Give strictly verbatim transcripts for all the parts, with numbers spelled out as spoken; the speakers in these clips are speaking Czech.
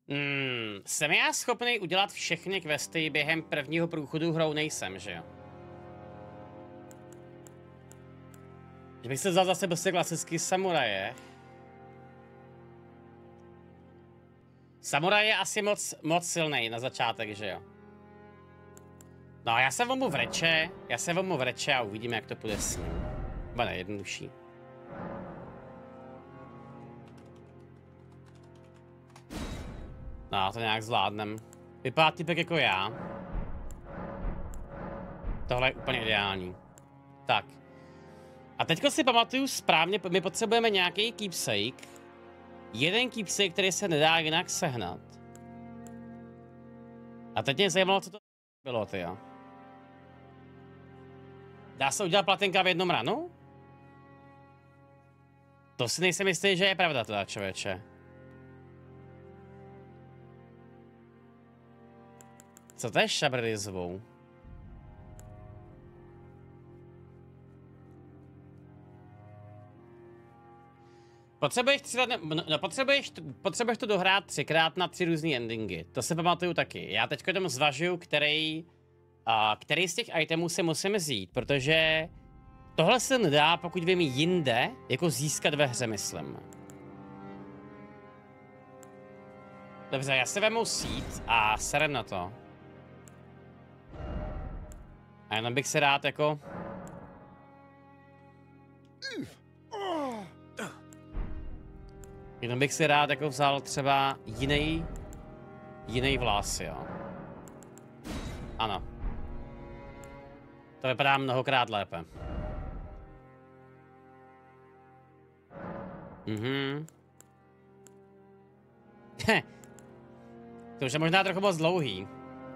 Hmm, jsem já schopný udělat všechny questy během prvního průchodu hrou? Nejsem, že jo? Že bych se vzal zase prostě klasický samuraje. Samuraj je asi moc, moc silný na začátek, že jo? No, já se vemu vreče, já se vemu vreče a uvidíme, jak to půjde s ním. Bude jednodušší. No, to nějak zvládnem. Vypadá typek jako já. Tohle je úplně ideální. Tak. A teďko si pamatuju správně, my potřebujeme nějaký keepsake. Jeden keepsake, který se nedá jinak sehnat. A teď mě zajímalo, co to bylo, ty jo. Dá se udělat platinka v jednom ranu? To si nejsem jistý, že je pravda teda, člověče. Co to je šabrdizvou? Potřebuješ tři let, no, no potřebuješ, potřebuješ to dohrát třikrát na tři různý endingy. To se pamatuju taky. Já teďko tam zvažuju, který, uh, který z těch itemů se musím vzít, protože tohle se nedá, pokud vím jinde, jako získat ve hře, myslím. Dobře, já se vemu sít a serem na to. A jenom bych se rád jako... Jenom bych si rád jako vzal třeba jiný, jiný vlas, jo. Ano. To vypadá mnohokrát lépe. Mhm. To už je možná trochu moc dlouhý.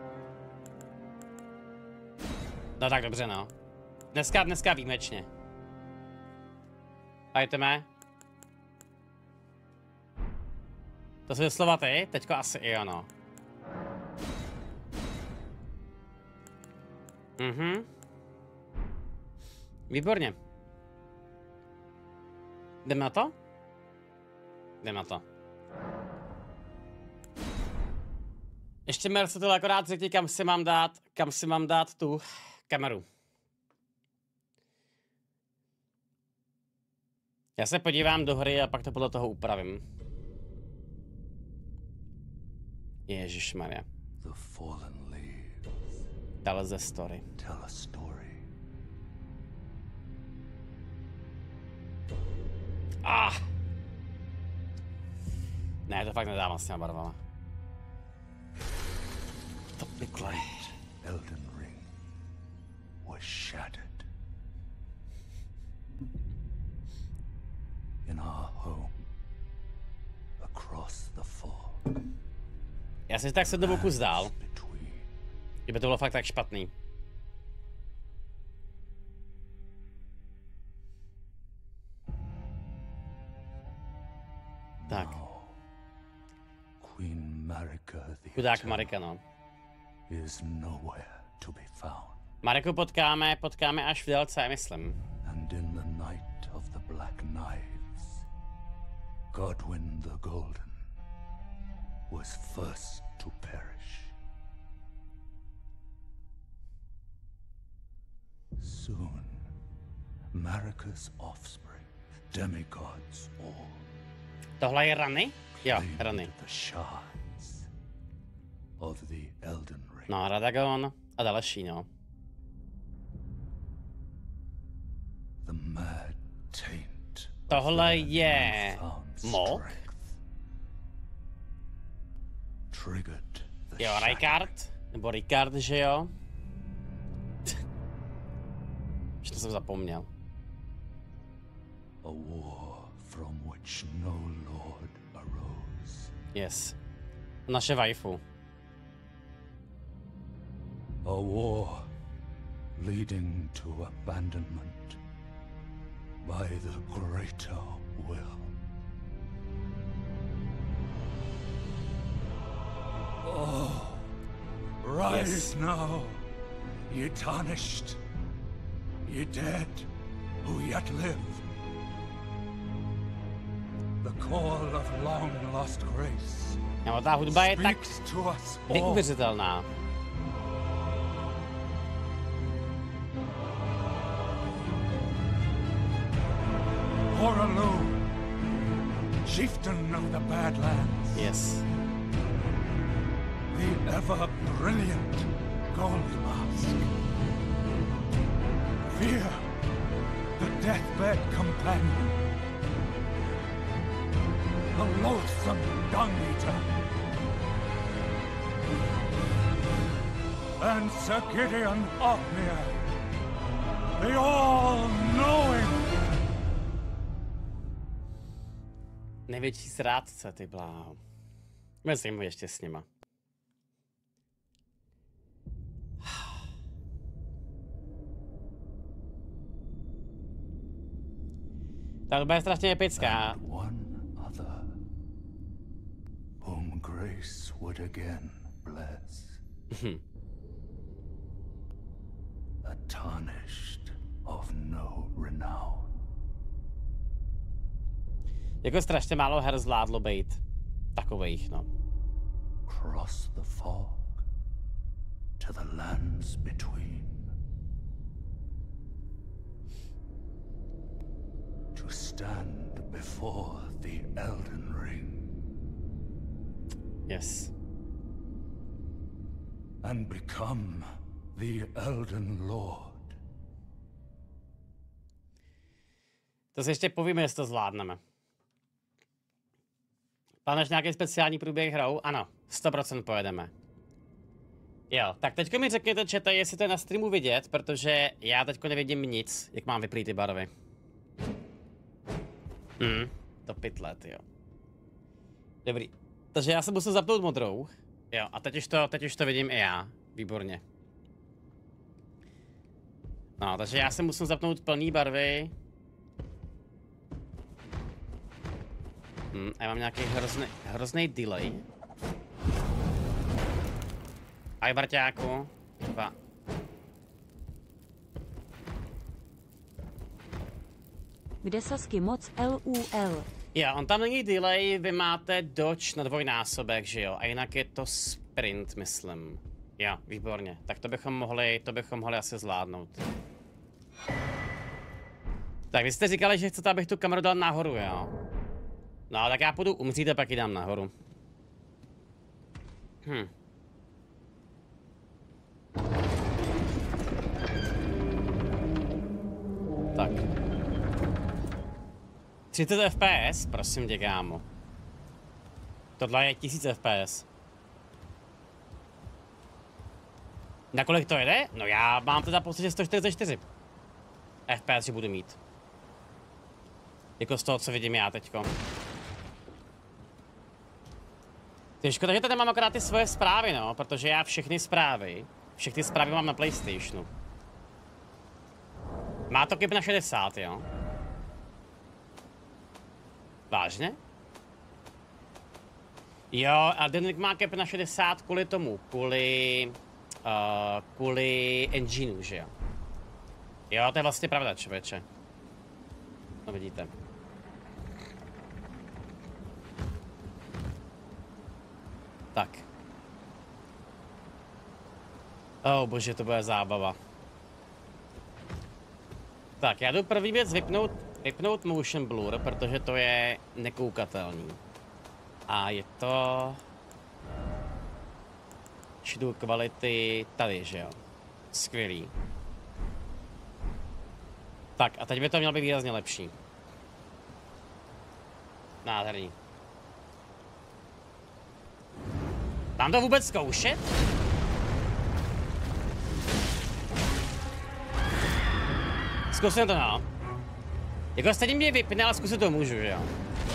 No tak dobře, no. Dneska, dneska výjimečně. Pojďme. To jsou slova ty? Teďko asi i ono. Mhm. Výborně. Jdeme na to? Jdeme na to. Ještě Mercedes akorát řekni, kam si mám dát, kam si mám dát tu kameru. Já se podívám do hry a pak to podle toho upravím. Ježišmarja. Tell us a story. Tell a story. Ah! Ne, to fakt nedávám s těma barvama. To pykle. Elden Ring was shattered. In our home, across the fall. Já si tak sedm boku zdál. Kdyby to bylo fakt tak špatný. Tak. Chudák Marika, no. Mariku potkáme, potkáme až v délce, myslím. And in the night of the black knives, Godwyn the Golden was first to perish. Soon, Marika's offspring, demigods all, tohle je rany? Jo, rany. the shards of the Elden Ring. No, Radagon a další, no. The mad taint. Tohle je Mok. Jo, Rykard. Nebo Rykard, že jo? Už to jsem zapomněl. A war from which no lord arose. Yes. Naše waifu. A war leading to abandonment by the greater will. Oh, rise yes. now, ye tarnished, ye dead who yet live. The call of long lost grace No, ta hudba je tak neuvěřitelná. Horaloo, chieftain of the Badlands. Yes. The ever brilliant Goldmask. Fear, the deathbed companion. The loathsome Dung Eater. And Sir Gideon Ofnir. The all-knowing. Největší zrádce, ty bláho. Myslím ještě s nima. Ta doba je strašně epická. Whom grace would again bless. A tarnished of no renown. Jako strašně málo her zvládlo být takovejch, no. Cross the fog to the lands between. To stand before the Elden Ring. Yes. And become the Elden Lord. To si ještě povíme, jestli to zvládneme. Plánuješ nějaký speciální průběh hrou? Ano, sto procent pojedeme. Jo, tak teďko mi řekněte, čete, jestli to je na streamu vidět, protože já teďko nevidím nic, jak mám vyplý ty barvy. Hm, to pytlet, jo. Dobrý. Takže já se musím zapnout modrou. Jo, a teď už to, teď už to vidím i já. Výborně. No, takže já se musím zapnout plný barvy. Hm, a já mám nějaký hrozný, hrozný delay. Aj, Barťáku. Dva. Kde Sasky moc L U L. Jo, on tam není delay, vy máte dodge na dvojnásobek, že jo? A jinak je to sprint, myslím. Jo, výborně. Tak to bychom mohli, to bychom mohli asi zvládnout. Tak vy jste říkali, že chcete, abych tu kameru dal nahoru, jo? No, tak já půjdu umřít a pak ji dám nahoru. Hm. Tak. třicet F P S, prosím tě, kámo. Tohle je tisíc F P S. Na kolik to jede? No já mám teda pocit, že sto čtyřicet čtyři F P S, že budu mít. Jako z toho, co vidím já teďko. Ty škoda, že tady mám akorát ty svoje zprávy, no, protože já všechny zprávy, všechny zprávy mám na PlayStationu. Má to kip na šedesát, jo? Vážně? Jo, Elden Ring má cap na šedesát kvůli tomu, kvůli, uh, kvůli engineu, že jo? Jo, to je vlastně pravda, člověče. No vidíte. Tak. Oh bože, to bude zábava. Tak, já jdu první věc vypnout, vypnout motion blur, protože to je nekoukatelný. A je to... Shadow kvality tady, že jo? Skvělý. Tak, a teď by to mělo být výrazně lepší. Nádherný. Mám to vůbec zkoušet? Zkusím to, no. Jako stejně mě vypne, ale zkusit to můžu, že jo?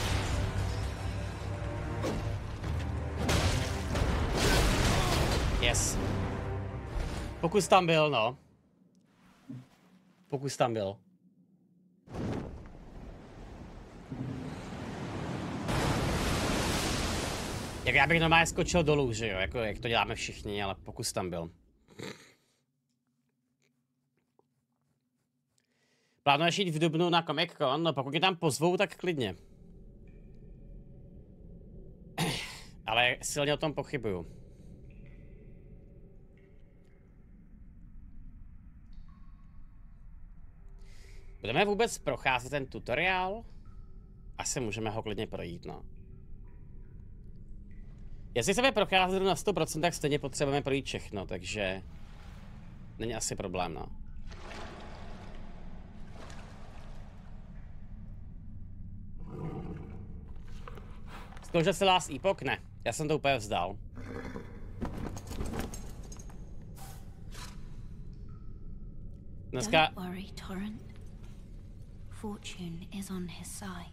Yes. Pokus tam byl, no. Pokus tam byl. Jak já bych normálně skočil dolů, že jo? Jako, jak to děláme všichni, ale pokus tam byl. Plánuješ jít v dubnu na Comic Con? No pokud je tam pozvou, tak klidně. Ale silně o tom pochybuju. Budeme vůbec procházet ten tutoriál? Asi můžeme ho klidně projít, no. Jestli chceme procházet na sto procent, tak stejně potřebujeme projít všechno, takže... Není asi problém, no. Zkoušel se Last Epoch? Ne. Já jsem to úplně vzdal. Dneska... Don't worry, Torrent. Fortune is on his side.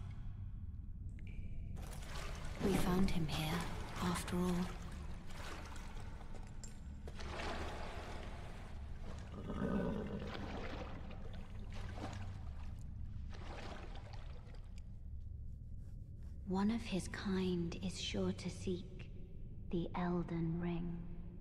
We found him here, after all. One of his kind is sure to seek the Elden Ring.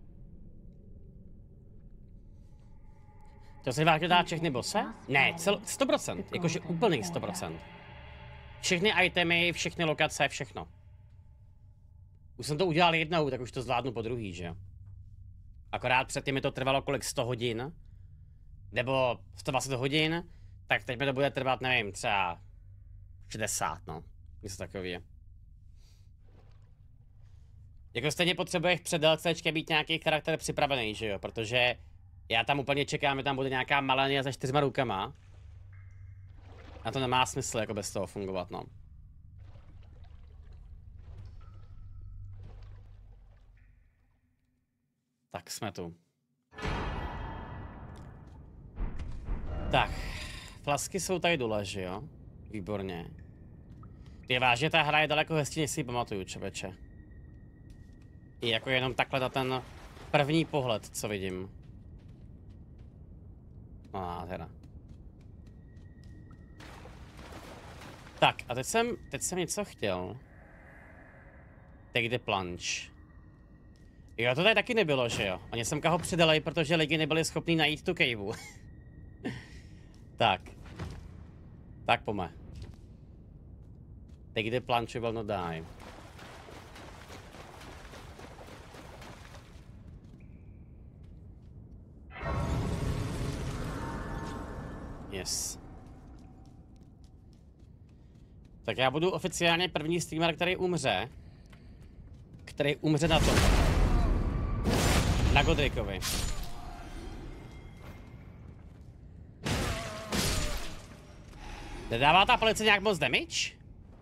To se vážně dá všechny bose? Ne, cel, sto procent, jakože úplných sto procent. Všechny itemy, všechny lokace, všechno. Už jsem to udělal jednou, tak už to zvládnu po druhý, že jo? Akorát předtím mi to trvalo kolik, sto hodin? Nebo sto dvacet hodin? Tak teď mi to bude trvat, nevím, třeba šedesát, no. Něco takového. Jako stejně potřebuješ před DLCčkem být nějaký charakter připravený, že jo? Protože já tam úplně čekám, že tam bude nějaká Malenia se čtyřma rukama. A to nemá smysl jako bez toho fungovat, no. Tak jsme tu. Tak, flasky jsou tady dole, že jo? Výborně. Je vážně, ta hra je daleko hezčí, než si ji pamatuju, čověče. I jako jenom takhle na ten první pohled, co vidím. No, teda. Tak, a teď jsem, teď jsem něco chtěl. Take the plunge. Jo, to tady taky nebylo, že jo? Oni semka ho přidali, protože lidi nebyli schopni najít tu caveu. Tak. Tak pome. Take the plunge, will not die. Yes. Tak já budu oficiálně první streamer, který umře. Který umře na tom. Na Godrikovi. Nedává ta palice nějak moc damage?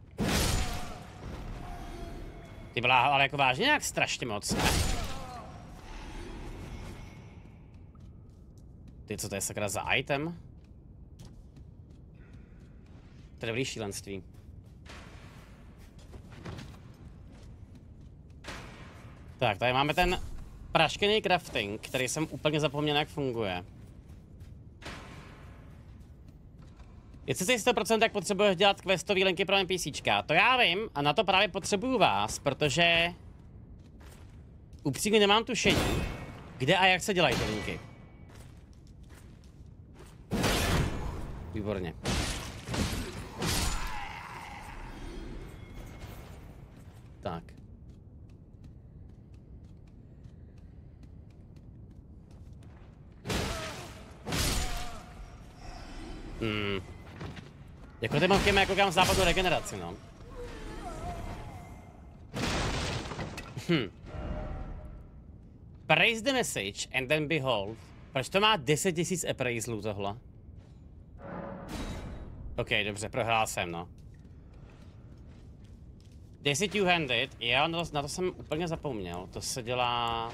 Ty byla ale jako vážně nějak strašně moc, ne? Ty, co to je sakra za item? To je dobrý šílenství. Tak, tady máme ten praškený crafting, který jsem úplně zapomněl, jak funguje. Jestli jsi sto procent, tak potřebuješ dělat questové linky pro NPCčka. To já vím a na to právě potřebuju vás, protože upřímně nemám tušení, kde a jak se dělají ty linky. Výborně. Tak. Hmm. Jako ty mám jako kam západnou regeneraci, no. Hm. Praise the message and then behold. Proč to má deset tisíc appraisalů tohle? OK, dobře, prohrál jsem, no. deset two-handed, jo, na to, na to jsem úplně zapomněl. To se dělá...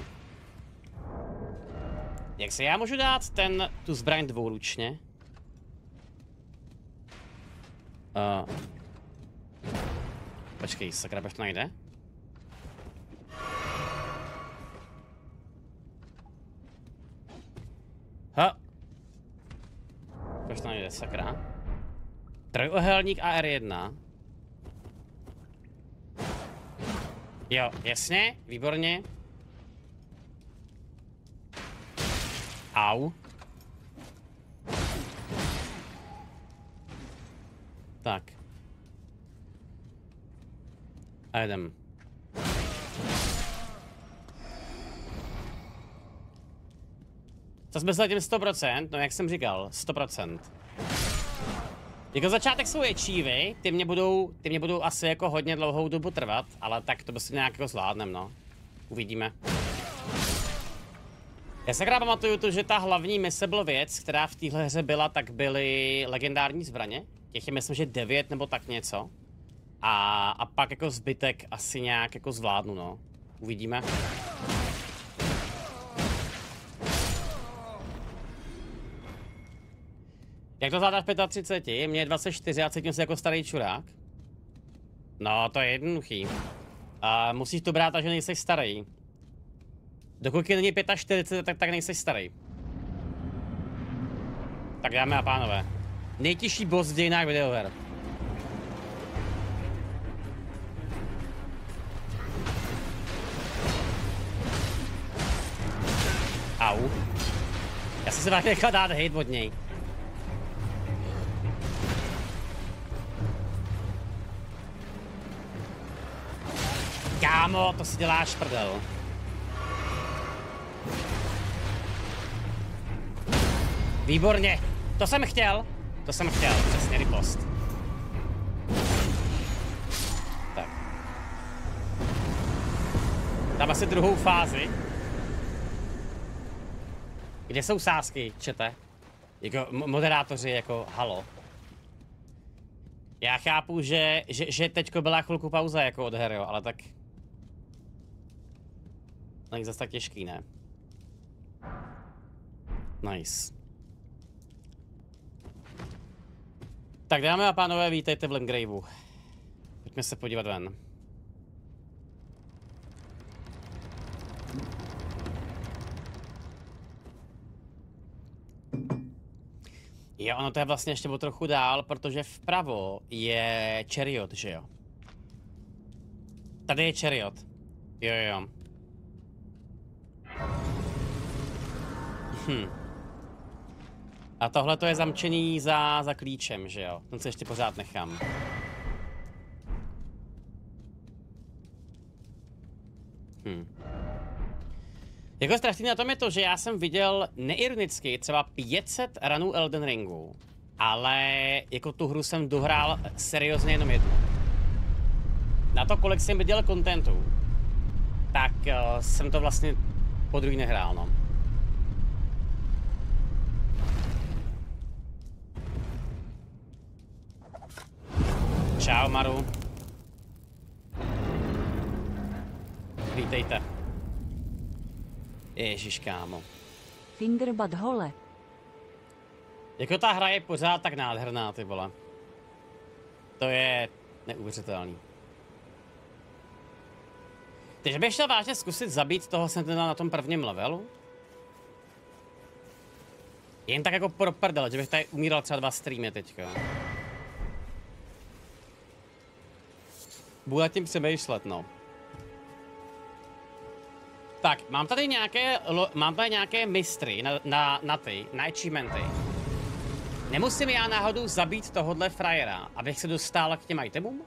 Jak se já můžu dát ten, tu zbraň dvouručně? Uh. Počkej, sakra, proč to najde? Ha! Proč to najde, sakra? Trojuhelník a R jedna. Jo, jasně, výborně. Au. Tak. A jdem. To jsme zatím sto procent, no jak jsem říkal, sto procent. Jako začátek jsou ječívy, ty mě budou, ty mě budou asi jako hodně dlouhou dobu trvat, ale tak to prostě nějak jako zvládnem, no. Uvidíme. Já se krát pamatuju to, že ta hlavní mise byl věc, která v téhle hře byla, tak byly legendární zbraně. Těch je myslím, že devět nebo tak něco. A, a pak jako zbytek asi nějak jako zvládnu, no. Uvidíme. Jak to zvládáš v třicet pět? Mně je dvacet čtyři a cítím se jako starý čurák. No, to je jednoduchý. A musíš to brát, že nejseš starý. Dokud není čtyřicet pět, tak, tak nejseš starý. Tak dámy a pánové. Nejtěžší boss v dějinách videoher. Au. Já jsem se vlastně nechal dát hejt od něj. Kámo, to si děláš prdel. Výborně, to jsem chtěl. To jsem chtěl, přesně ripost. Tak. Dám asi druhou fázi. Kde jsou sázky, čete? Jako moderátoři, jako halo. Já chápu, že, že, že teďko byla chvilku pauza jako od her, jo, ale tak... Není zase tak těžký, ne? Nice. Tak dámy a pánové, vítejte v Limgraveu. Pojďme se podívat ven. Jo, ono to je vlastně ještě o trochu dál, protože vpravo je Chariot, že jo? Tady je Chariot. Jo, jo. Hm. A tohle to je zamčený za, za klíčem, že jo? Ten se ještě pořád nechám. Hm. Jako strašný na tom je to, že já jsem viděl neironicky třeba pět set ranů Elden Ringu, ale jako tu hru jsem dohrál seriózně jenom jednu. Na to, kolik jsem viděl kontentu, tak uh, jsem to vlastně po druhý nehrál, no. Čau, Maru. Vítejte. Ježiš, kámo. Fingerbad hole. Jako ta hra je pořád tak nádherná, ty vole. To je neuvěřitelný. Takže bych šel vážně zkusit zabít toho sentinela na tom prvním levelu? Jen tak jako pro prdele, že bych tady umíral třeba dva streamy teďka. Budu tím přemýšlet, no. Tak, mám tady nějaké, mám tady nějaké mistry na, na, na ty, na achievementy. Nemusím já náhodou zabít tohodle frajera, abych se dostal k těm itemům?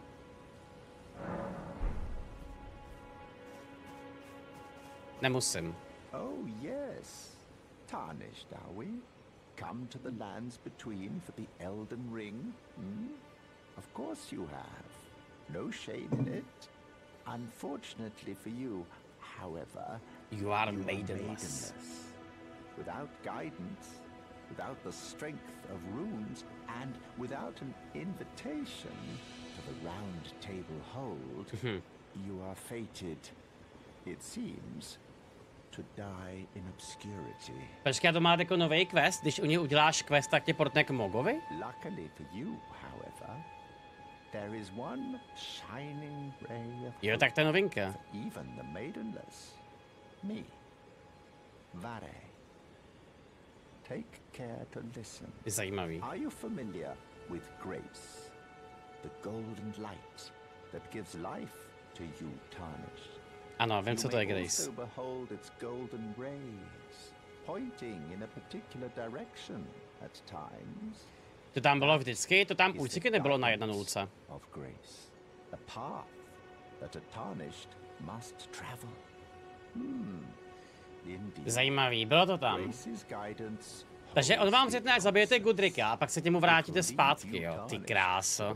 Nemusím. Oh yes, tarnished are we? Come to the lands between for the Elden Ring? Hmm? Of course you have. No shame in it. Unfortunately for you, however, You are you are maidenless. maidenless. Without guidance, without the strength of runes, and without an invitation to the round table hold, you are fated, it seems, to die in obscurity. Počkej, to má jako nový quest, když u něj uděláš quest, tak tě portne k Mogovi? Luckily for you, however, there is one shining ray of Jo, hope tak to je novinka. for even the maidenless. Me, Vare. Take care to listen. Zajímavý. Are you familiar with grace? The golden light that gives life to you, tarnished. Ano, vím, You co to je may Grace. also behold its golden rays, pointing in a particular direction at times. To tam bylo vždycky, to tam Is určitě the nebylo na jedna guidance nulce. of grace, a path that a tarnished must travel. Hmm. Zajímavý, bylo to tam. Takže on vám řekne, jak zabijete Gudrika a pak se těmu vrátíte zpátky, jo, ty kráso.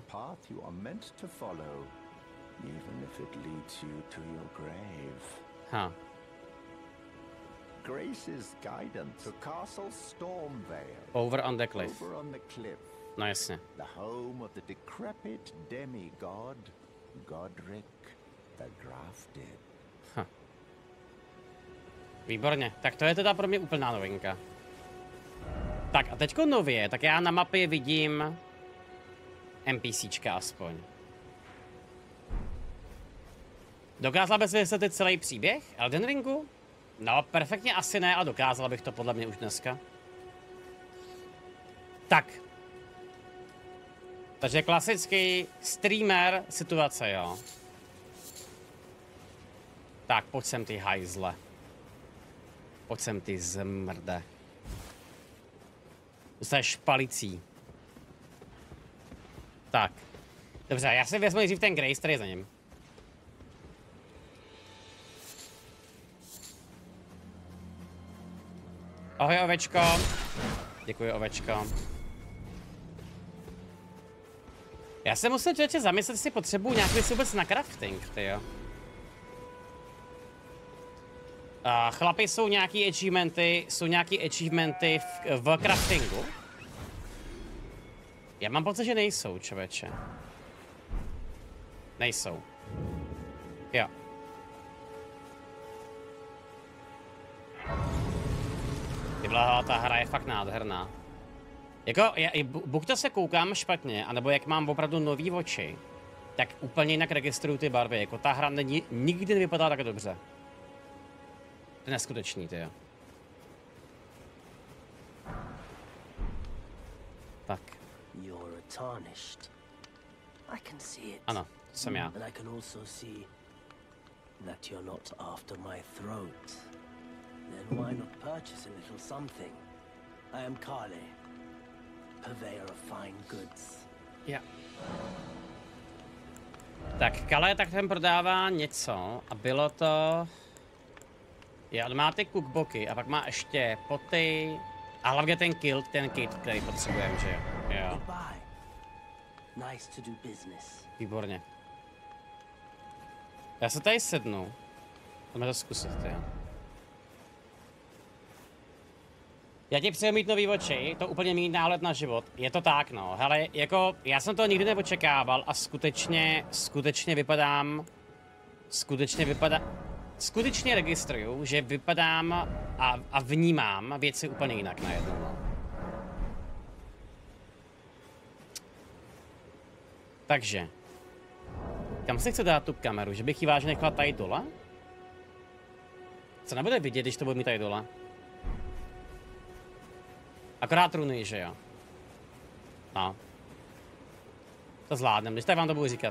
Ha. Grace's guidance to Castle Stormvale. Over on the cliff. Over on the cliff. No jasně. The home of the decrepit demigod Godric the Grafted. Ha. Výborně, tak to je teda pro mě úplná novinka. Tak a teďko nově, tak já na mapě vidím NPCčka aspoň. Dokázal bys vysvětlit celý příběh Elden Ringu? No, perfektně asi ne, a dokázal bych to podle mě už dneska. Tak. Takže klasický streamer situace, jo. Tak, pojď sem ty hajzle. Pojď sem ty zmrde. Dostaneš palicí. Tak. Dobře, já si vezmu nejdřív ten Grace, který je za ním. Ahoj, ovečko. Děkuji, ovečko. Já se musím člověče zamyslet, jestli potřebuji nějaký vůbec na crafting, tyjo. Uh, chlapi, jsou nějaký achievementy, jsou nějaký achievementy v, v craftingu? Já mám pocit, že nejsou, člověče. Nejsou. Jo. Tyhle, ta hra je fakt nádherná. Jako, já, buď to se koukám špatně, anebo jak mám opravdu nový oči, tak úplně jinak registruju ty barvy. Jako ta hra není, nikdy nevypadá tak dobře. To je neskutečný, tyjo. Tak. Ano, to jsem já. Then why not purchase a little something? I am Kale, purveyor of fine goods. Yeah. Tak Kale tak ten prodává něco a bylo to... Je, on má ty cookbooky a pak má ještě poty a hlavně ten kilt, ten kit, který potřebujeme, že jo? Jo. Nice to do business. Výborně. Já se tady sednu. Jdeme to zkusit, jo. Já ti přeju mít nový oči, to úplně mít náhled na život. Je to tak, no. Hele, jako, já jsem to nikdy neočekával a skutečně, skutečně vypadám, skutečně vypadá, skutečně registruju, že vypadám a, a vnímám věci úplně jinak najednou, no. Takže. Kam si chci dát tu kameru, že bych ji vážně nechala tady dole? Co nebude vidět, když to budu mít tady dole? Akorát runy, že jo? No. To zvládnem, když tak vám to budu říkat.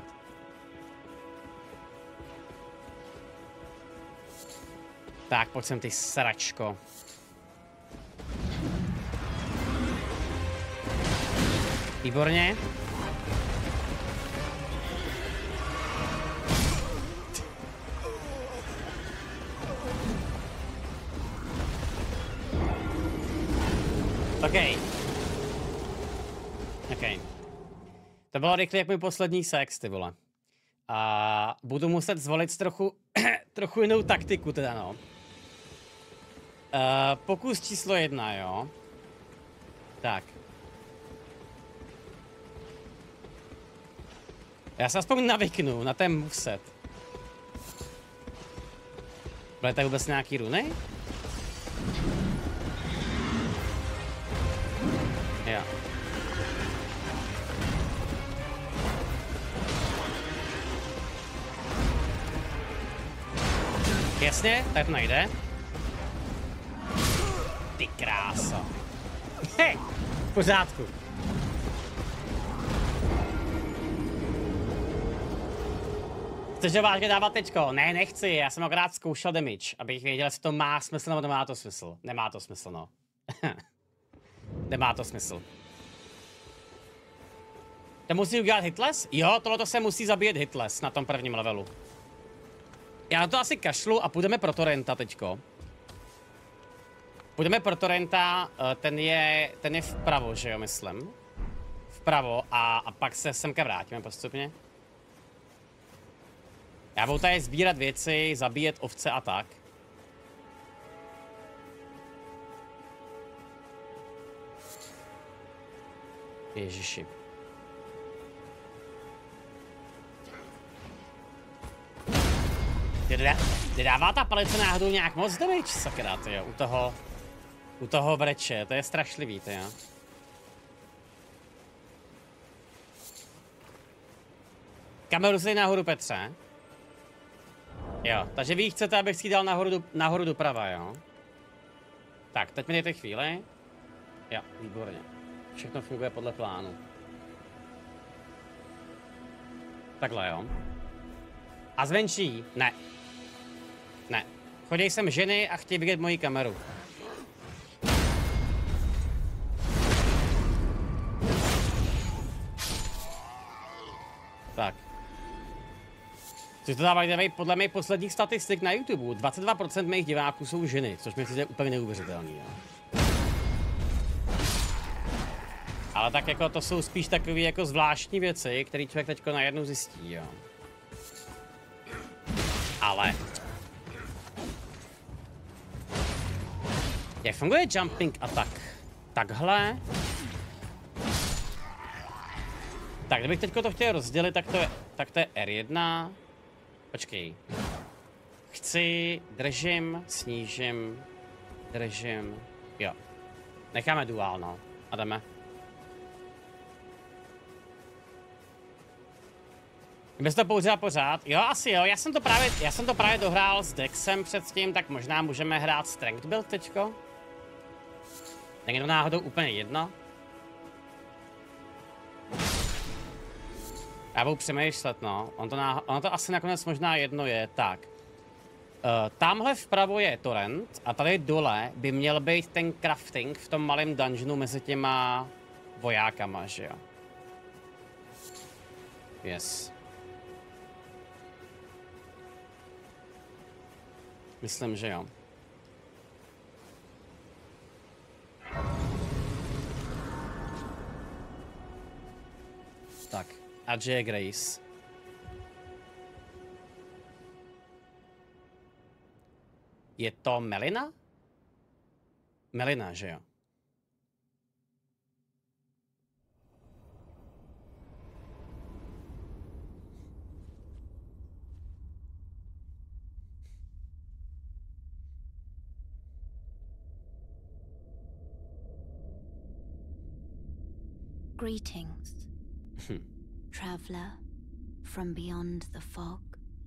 Tak, pojď sem ty sračko. Výborně. OK. OK. To bylo rychle jak můj poslední sex, ty vole. A budu muset zvolit trochu, trochu jinou taktiku teda, no. Uh, pokus číslo jedna, jo. Tak. Já se aspoň navyknu na ten moveset. Byly tady vůbec nějaký runy? Jo. Jasně, tak to najde. Ty kráso. Hej, v pořádku. Chceš ho vážně dávat teďko? Ne, nechci, já jsem akorát zkoušel damage, abych věděl, jestli to má smysl nebo nemá to smysl. Nemá to smysl, no. Nemá to smysl. To musí udělat hitless? Jo, tohle se musí zabíjet hitless na tom prvním levelu. Já na to asi kašlu a půjdeme pro Torrenta teďko. Půjdeme pro Torrenta, ten je, ten je vpravo, že jo, myslím. Vpravo a, a pak se semka vrátíme postupně. Já budu tady sbírat věci, zabíjet ovce a tak. Ježiši. Kde dává ta palice náhodou nějak moc damage, sakra, tyjo, u toho, u toho vreče, to je strašlivý, tyjo. Kameru si nahoru, Petře. Jo, takže vy chcete, abych si dal nahoru, do, nahoru doprava, jo? Tak, teď mi dejte chvíli. Jo, výborně. Všechno funguje podle plánu. Takhle, jo. A zvenčí? Ne. Ne. Chodí sem ženy a chtějí vidět moji kameru. Tak. Což to dávají podle mých posledních statistik na YouTube. dvacet dva procent mých diváků jsou ženy, což mi je úplně neuvěřitelný, jo. Ale tak jako to jsou spíš takové jako zvláštní věci, které člověk teďko najednou zjistí, jo. Ale... Jak funguje jumping attack? Takhle. Tak, kdybych teďko to chtěl rozdělit, tak to je, tak to je R jedna. Počkej. Chci, držím, snížím, držím, jo. Necháme duál, no. A jdeme. Bys to použila pořád? Jo, asi jo, já jsem to právě, já jsem to právě dohrál s Dexem předtím, tak možná můžeme hrát Strength Build teďko. Není to náhodou úplně jedno? Já budu přemýšlet, no. On to, náho ono to asi nakonec možná jedno je, tak. Uh, tamhle vpravo je Torrent a tady dole by měl být ten crafting v tom malém dungeonu mezi těma vojákama, že jo? Yes. Myslím, že jo. Tak, a J. Grace. Je to Melina? Melina, že jo? Greetings, traveler from beyond the fog.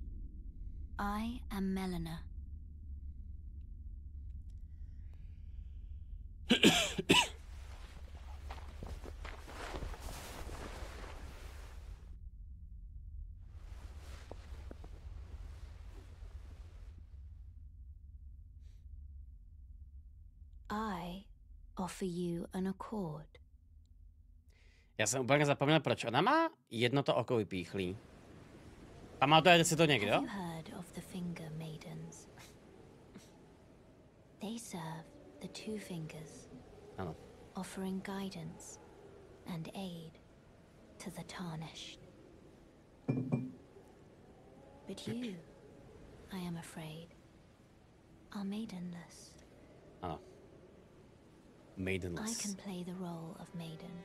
I am Melina. I offer you an accord. Já jsem úplně zapomněl, proč ona má jedno to oko vypíchlý. Pamatujete si to někdo? Have you heard of the Finger Maidens? They serve the two fingers, Ano. offering guidance and aid to the tarnished. But you, I am afraid, are maidenless. Ano. I Maidenless. can play the role of maiden,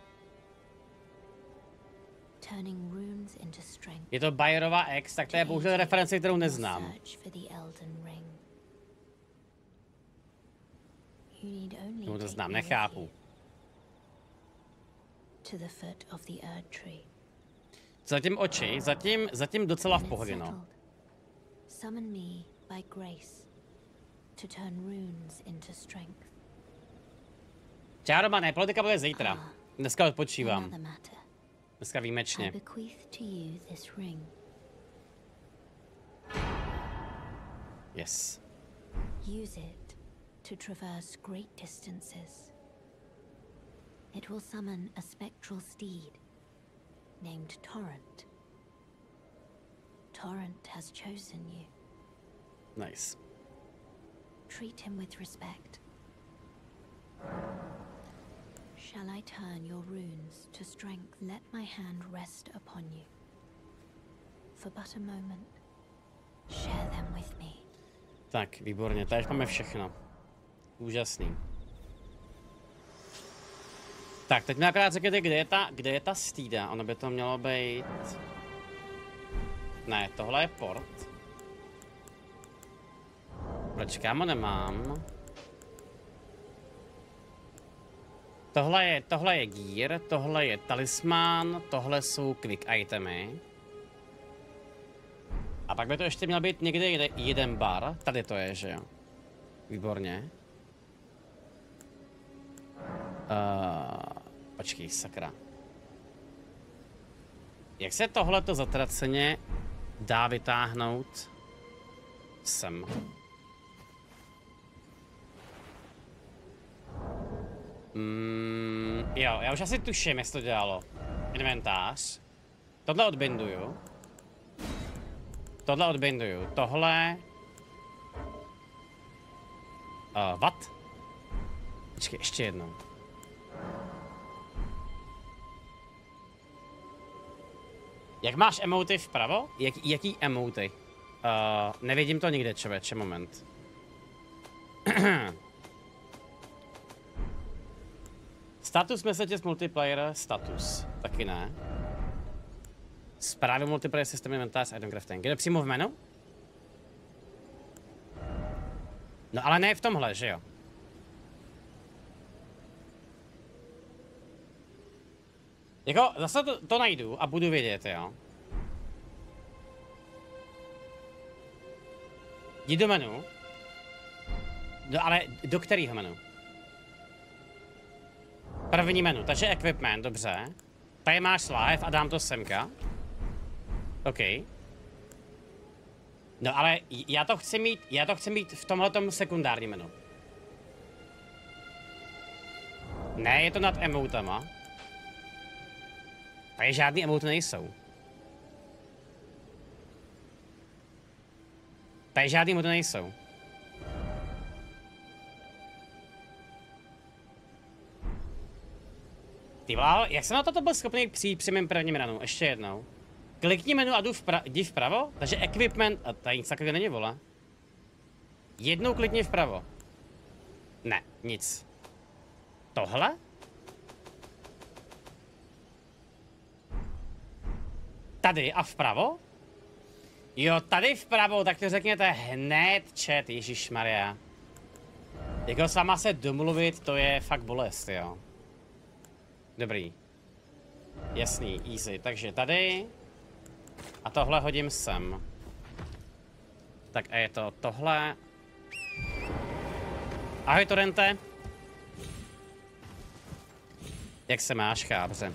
turning runes into strength. Je to Bayerova ex, tak to je bohužel reference, kterou neznám. Search for the Elden Ring. You need only No to take znám, me with nechápu. you to the foot of the Erd Tree. Zatím oči, zatím, zatím docela v When it's pohodě, no. settled, summon me by grace to turn runes into strength. Čau, Romane, politika bude zítra. Ah, Dneska odpočívám. Another matter. Dneska I výjimečně. bequeath to you this ring. Yes. Use it to traverse great distances. It will summon a spectral steed named Torrent. Torrent has chosen you. Nice. Treat him with respect shall I turn your runes to strength? Let my hand rest upon you. For but a moment. Share them with me. Tak, výborně, tady máme všechno. Úžasný. Tak, teď mi akorát řekněte, kde je ta, kde je ta stída. Ono by to mělo být... Ne, tohle je port. Proč kámo nemám? Tohle je, tohle je gear, tohle je talismán, tohle jsou quick itemy. A pak by to ještě měl být někde jede, jeden bar. Tady to je, že jo? Výborně. Uh, počkej, sakra. Jak se tohleto zatraceně dá vytáhnout sem? Mm, jo, já už asi tuším, jestli to dělalo. Inventář. Tohle odbinduju. Tohle odbinduju. Tohle... Uh, what? Počkej, ještě jednou. Jak máš emoty vpravo? Jak, jaký emoty? Uh, nevidím to nikde, člověče, moment. Status messages multiplayer, status. Taky ne. Zprávy multiplayer system inventář item crafting. Je to přímo v menu? No ale ne v tomhle, že jo? Jako, zase to, to najdu a budu vědět, jo? Jdi do menu. No ale do kterého menu? První menu, takže equipment, dobře. Tady máš live a dám to semka. OK. No ale já to chci mít, já to chci mít v tomhletom sekundárním menu. Ne, je to nad emotama. Tady žádný emoty nejsou. Tady žádný emoty nejsou. Ty vláho, jak jsem na toto byl schopný přijít při mém prvním ranu? Ještě jednou. Klikni menu a jdu vpra jdi vpravo, takže equipment, a tady nic takového není, vole. Jednou klikni vpravo. Ne, nic. Tohle? Tady a vpravo? Jo, tady vpravo, tak to řekněte hned chat, ježišmarja. Jako sama se domluvit, to je fakt bolest, jo. Dobrý. Jasný, easy. Takže tady. A tohle hodím sem. Tak a je to tohle. Ahoj Torrente. Jak se máš, chábře?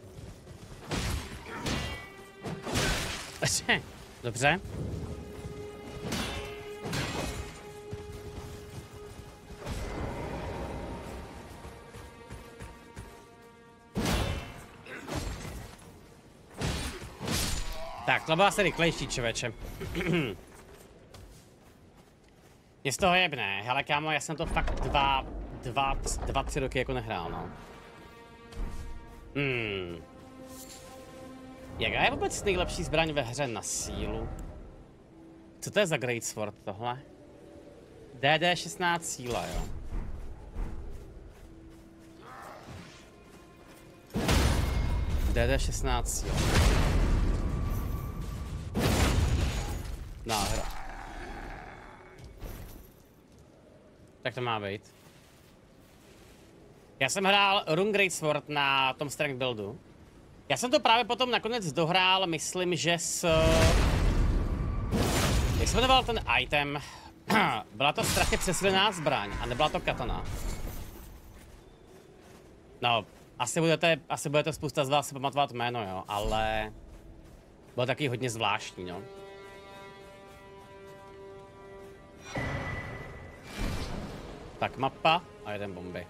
Dobře. Tak, to byla asi rychlejší, člověče. Je z toho jebné. Hele, kámo, já jsem to fakt dva, dva, dva, tři roky jako nehrál, no. Hmm. Jaká je vůbec nejlepší zbraň ve hře na sílu? Co to je za Great Sword tohle? D D šestnáct síla, jo. D D šestnáct síla. Náhra. Tak to má být. Já jsem hrál Rune Great Sword na tom strength buildu. Já jsem to právě potom nakonec dohrál, myslím, že s... Jak se jmenoval ten item? Byla to strašně přeslená zbraň a nebyla to katana. No, asi budete, asi budete spousta z vás si pamatovat jméno, jo, ale... Bylo taky hodně zvláštní, no. Tak mapa a jeden bomby.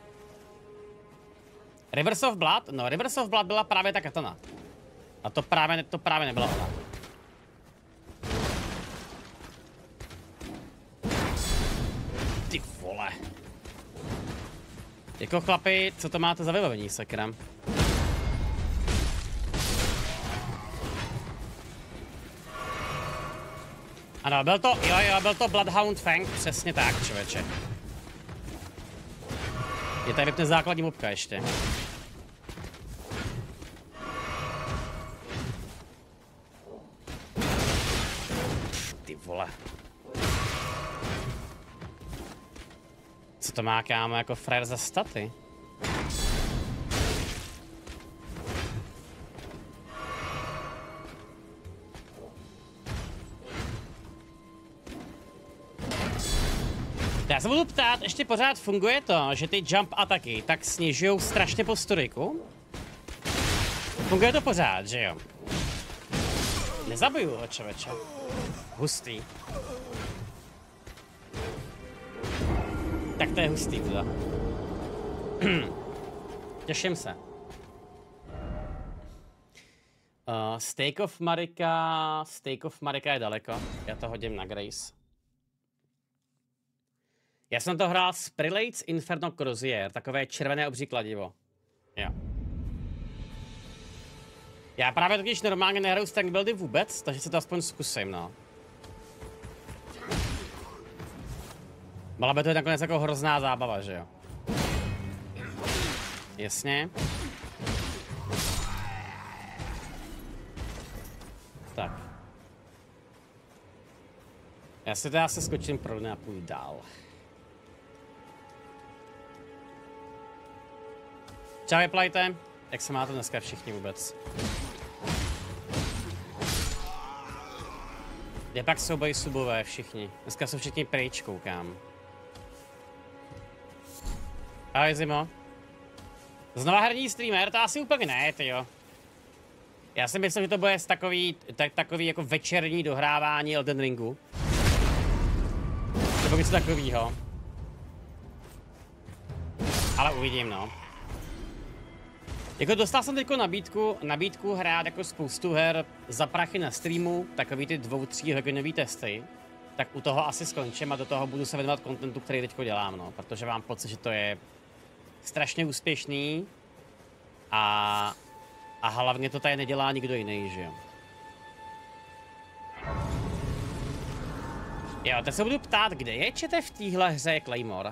Rivers of Blood? No, Rivers of Blood byla právě ta katana. A to právě, to právě nebyla ona. Ty vole. Jako chlapi, co to máte za vybavení, sakra? Ano, byl to, jo, jo, byl to Bloodhound Fang, přesně tak, člověče. Je tady vypne základní mobka ještě. Ty vole. Co to má, kámo, jako frajer za staty? Já se budu ptát, ještě pořád funguje to, že ty jump ataky tak snižují strašně posturiku? Funguje to pořád, že jo? Nezabiju ho, člověče. Hustý. Tak to je hustý, teda. Těším se. Uh, Stake of Marika... Stake of Marika je daleko. Já to hodím na Grace. Já jsem to hrál s Prelates Inferno Crozier, takové červené obří kladivo. Jo. Já právě totiž normálně nehraju strength buildy vůbec, takže se to aspoň zkusím, no. Byla by to nakonec jako hrozná zábava, že jo? Jasně. Tak. Já si teda se skočím pro a půjdu dál. Čau, vyplajte. Jak se máte dneska všichni vůbec? Je pak souboj subové všichni. Dneska jsou všichni pryč, koukám. Ahoj, Zimo. Znova herní streamer? To asi úplně ne, tyjo. Já si myslím, že to bude takový, tak, takový jako večerní dohrávání Elden Ringu. Nebo něco takovýho. Ale uvidím, no. Jako dostal jsem teďko nabídku, nabídku hrát jako spoustu her za prachy na streamu, takový ty dvou, tří hodinový testy. Tak u toho asi skončím a do toho budu se věnovat kontentu, který teďko dělám, no. Protože mám pocit, že to je strašně úspěšný a, a hlavně to tady nedělá nikdo jiný, že jo. Jo, teď se budu ptát, kde je čete v téhle hře Claymore?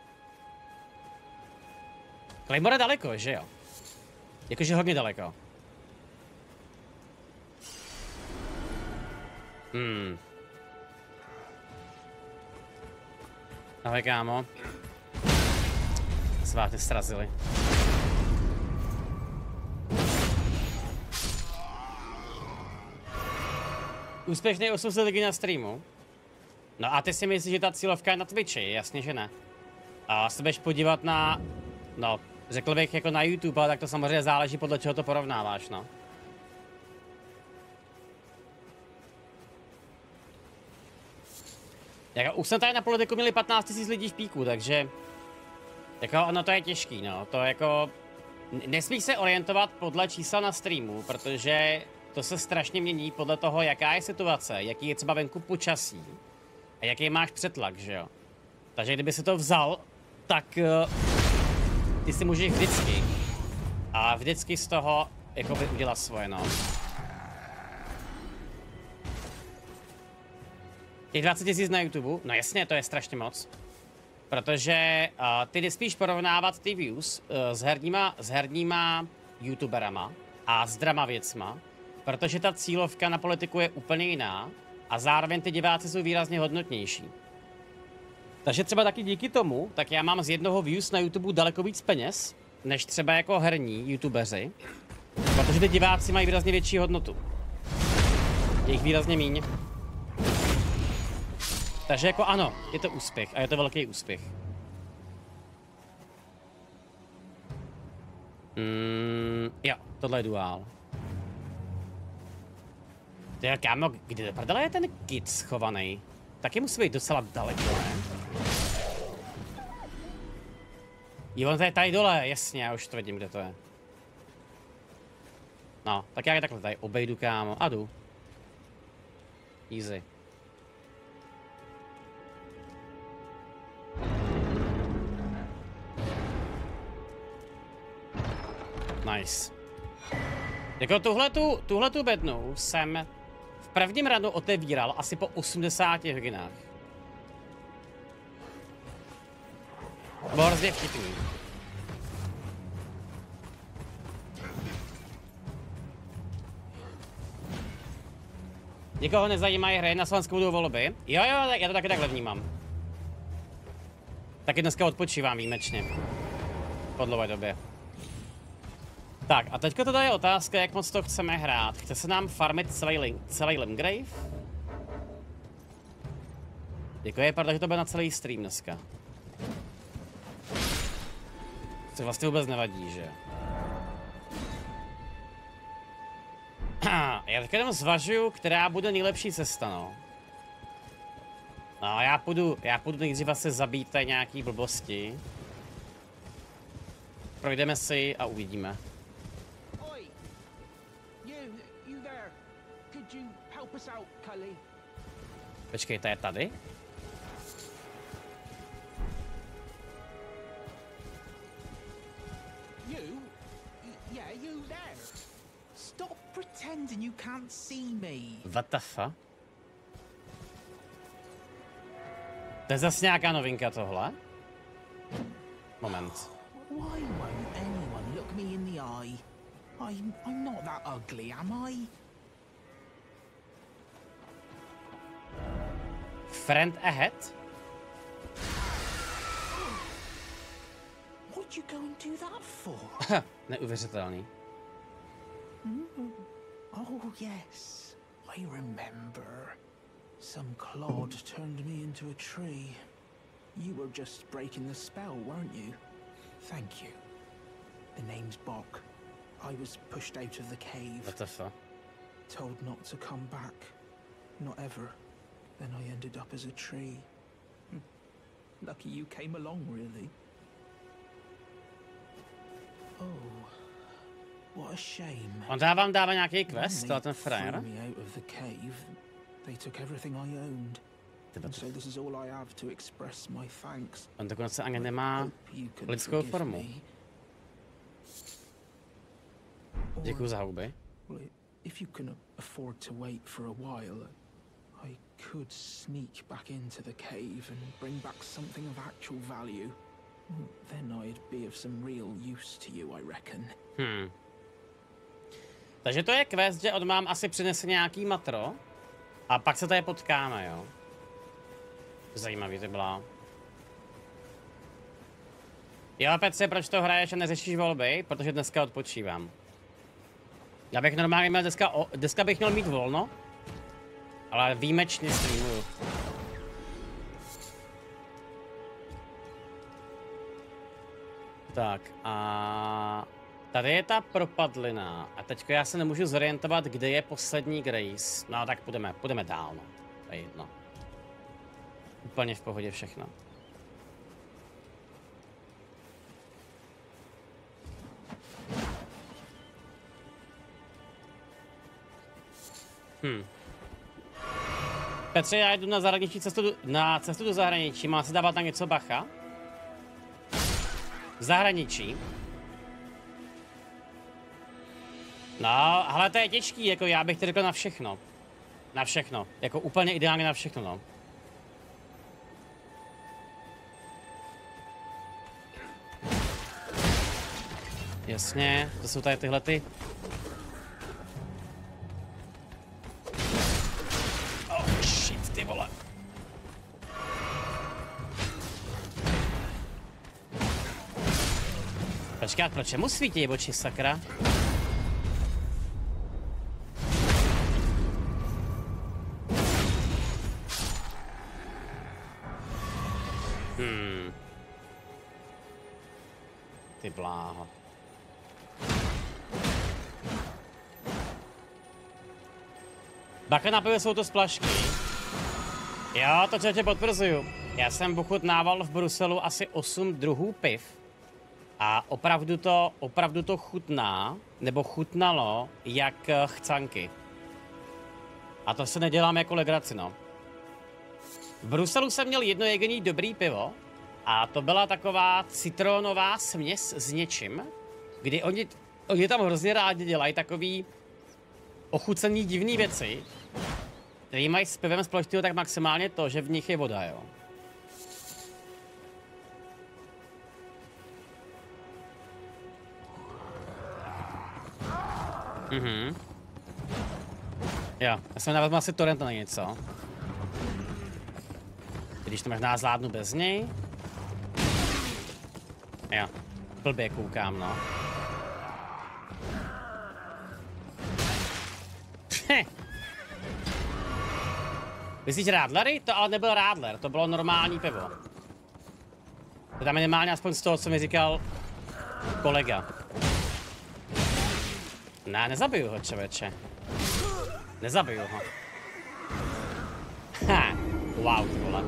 Claymore je daleko, že jo? Jakože hodně daleko. Hmm. Ahoj, kámo. Se vás nesrazili. Úspěšný osm set lidí na streamu. No a ty si myslíš, že ta cílovka je na Twitchi? Jasně, že ne. A se budeš podívat na... No, řekl bych jako na YouTube, ale tak to samozřejmě záleží, podle čeho to porovnáváš, no. Jako, už jsem tady na politiku měli patnáct tisíc lidí v píku, takže... Jako, ono to je těžký, no. To jako... Nesmíš se orientovat podle čísel na streamu, protože to se strašně mění podle toho, jaká je situace, jaký je třeba venku počasí a jaký máš přetlak, že jo. Takže kdyby si to vzal, tak... Ty si můžeš vždycky. A vždycky z toho jako by udělat svoje, no. Těch dvacet tisíc na YouTube? No jasně, to je strašně moc. Protože uh, ty nespíš porovnávat ty views uh, s herníma, s herníma youtuberama a s drama věcma, protože ta cílovka na politiku je úplně jiná a zároveň ty diváci jsou výrazně hodnotnější. Takže třeba taky díky tomu, tak já mám z jednoho views na YouTube daleko víc peněz, než třeba jako herní youtubeři, protože ty diváci mají výrazně větší hodnotu. Je jich výrazně míň. Takže jako ano, je to úspěch a je to velký úspěch. Mm, jo, tohle je duál. Ty jo, kámo, kde prdele je ten kit schovaný? Taky musí být docela daleko, ne? Jo, on to je tady dole, jasně, já už to vidím, kde to je. No, tak já je takhle tady obejdu, kámo, a jdu. Easy. Nice. Jako tuhletu, tuhletu bednu jsem v prvním radu otevíral asi po osmdesáti hodinách. Bylo hrozně vtipný. Nikoho nezajímají hry, na Slovensku budou volby? Jo, jo, já to taky takhle vnímám. Taky dneska odpočívám výjimečně. Po dlouhé době. Tak a teďka teda je otázka, jak moc to chceme hrát. Chce se nám farmit celý, celý Limgrave? Jako je pravda, že to bude na celý stream dneska. To vlastně vůbec nevadí, že? Já teďka jenom zvažuju, která bude nejlepší cesta, no. No, já půjdu, já půjdu nejdřív asi zabít tady nějaký blbosti. Projdeme si a uvidíme. Počkej, to je tady? You? Yeah, you there. Stop pretending you can't see me. What the fuck? To je zase nějaká novinka tohle? Moment. Why won't anyone look me in the eye? I'm, I'm not that ugly, am I? Friend ahead? What'd you go and do that for? Neuvěřitelný. Mm. Oh yes, I remember. Some clod turned me into a tree. You were just breaking the spell, weren't you? Thank you. The name's Bok. I was pushed out of the cave. What the fuck? Told not to come back. Not ever. Then I ended up as a tree. Hm. Lucky you came along, really. Oh, what a shame. On dávám dává nějaký quest, to ten frajer. Me out of the cave. They took everything I owned. And so this is all I have to express my thanks. On dokonce ani nemá lidskou formu. Děkuju za houby. Well, if you can afford to wait for a while, I could sneak back into the cave and bring back something of actual value. Then I'd be of some real use to you, I reckon. Hmm. Takže to je quest, že od mám asi přinese nějaký matro a pak se tady potkáme, jo. Zajímavý to byla. Jo, Petře, proč to hraješ a neřešíš volby? Protože dneska odpočívám. Já bych normálně měl dneska, o, dneska bych měl mít volno, ale výjimečně streamuju. Tak a tady je ta propadlina a teďko já se nemůžu zorientovat, kde je poslední Grace. No tak půjdeme, půjdeme dál, no. To je jedno. Úplně v pohodě všechno. Hm. Petře, já jdu na zahraniční cestu, na cestu do zahraničí, má se dávat na něco bacha? V zahraničí? No, ale to je těžký, jako já bych to řekl na všechno. Na všechno, jako úplně ideálně na všechno, no. Jasně, to jsou tady tyhle ty. Oh shit, ty vole. Počkat, proč mu svítí oči, sakra? Hmm. Ty bláho. Bacha na pivo jsou to splašky. Jo, to tě potvrzuju. Já jsem ochutnával v Bruselu asi osm druhů piv. A opravdu to, opravdu to chutná, nebo chutnalo, jak chcanky. A to se nedělám jako legraci, no. V Bruselu jsem měl jedno jediný dobrý pivo. A to byla taková citronová směs s něčím, kdy oni oni tam hrozně rádi dělají takový ochucený divný věci, které mají s pivem společného tak maximálně to, že v nich je voda, jo. Mhm. Jo, já jsem navezl asi torrent na něco. Když to možná zvládnu bez něj. Jo, blbě koukám, no. Myslíš Radlery? To ale nebyl Radler, to bylo normální pivo. To je tam minimálně aspoň z toho, co mi říkal kolega. Ne, nezabiju ho, člověče. Nezabiju ho. Ha, wow, ty vole.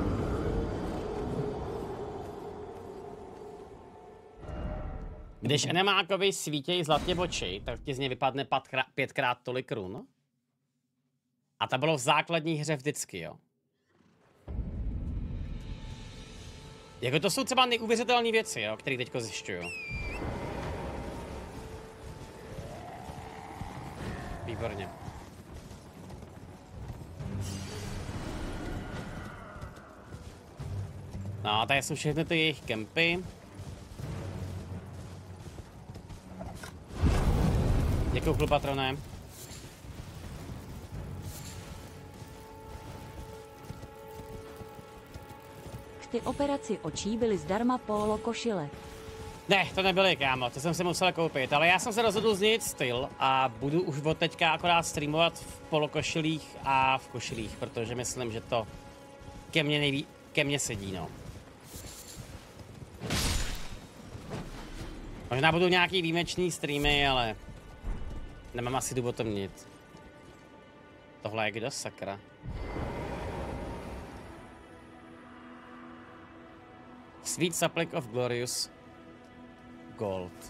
Když enemákovi svítějí zlatě oči, tak ti z něj vypadne pátkrát, pětkrát tolik run. A to bylo v základní hře vždycky, jo. Jako to jsou třeba neuvěřitelné věci, jo, které teďko zjišťuju. Výborně. No a tady jsou všechny ty jejich kempy. Děkuju, klupatrone. K ty operaci očí byly zdarma polo košile. Ne, to nebyly, kámo, to jsem si musel koupit, ale já jsem se rozhodl změnit styl a budu už od teďka akorát streamovat v polokošilích a v košilích, protože myslím, že to ke mně, nejví, ke mně sedí, no. Možná budou nějaký výjimečný streamy, ale nemám asi důvod to měnit. Tohle je kdo, sakra? Sweet Supply of Glorious Gold.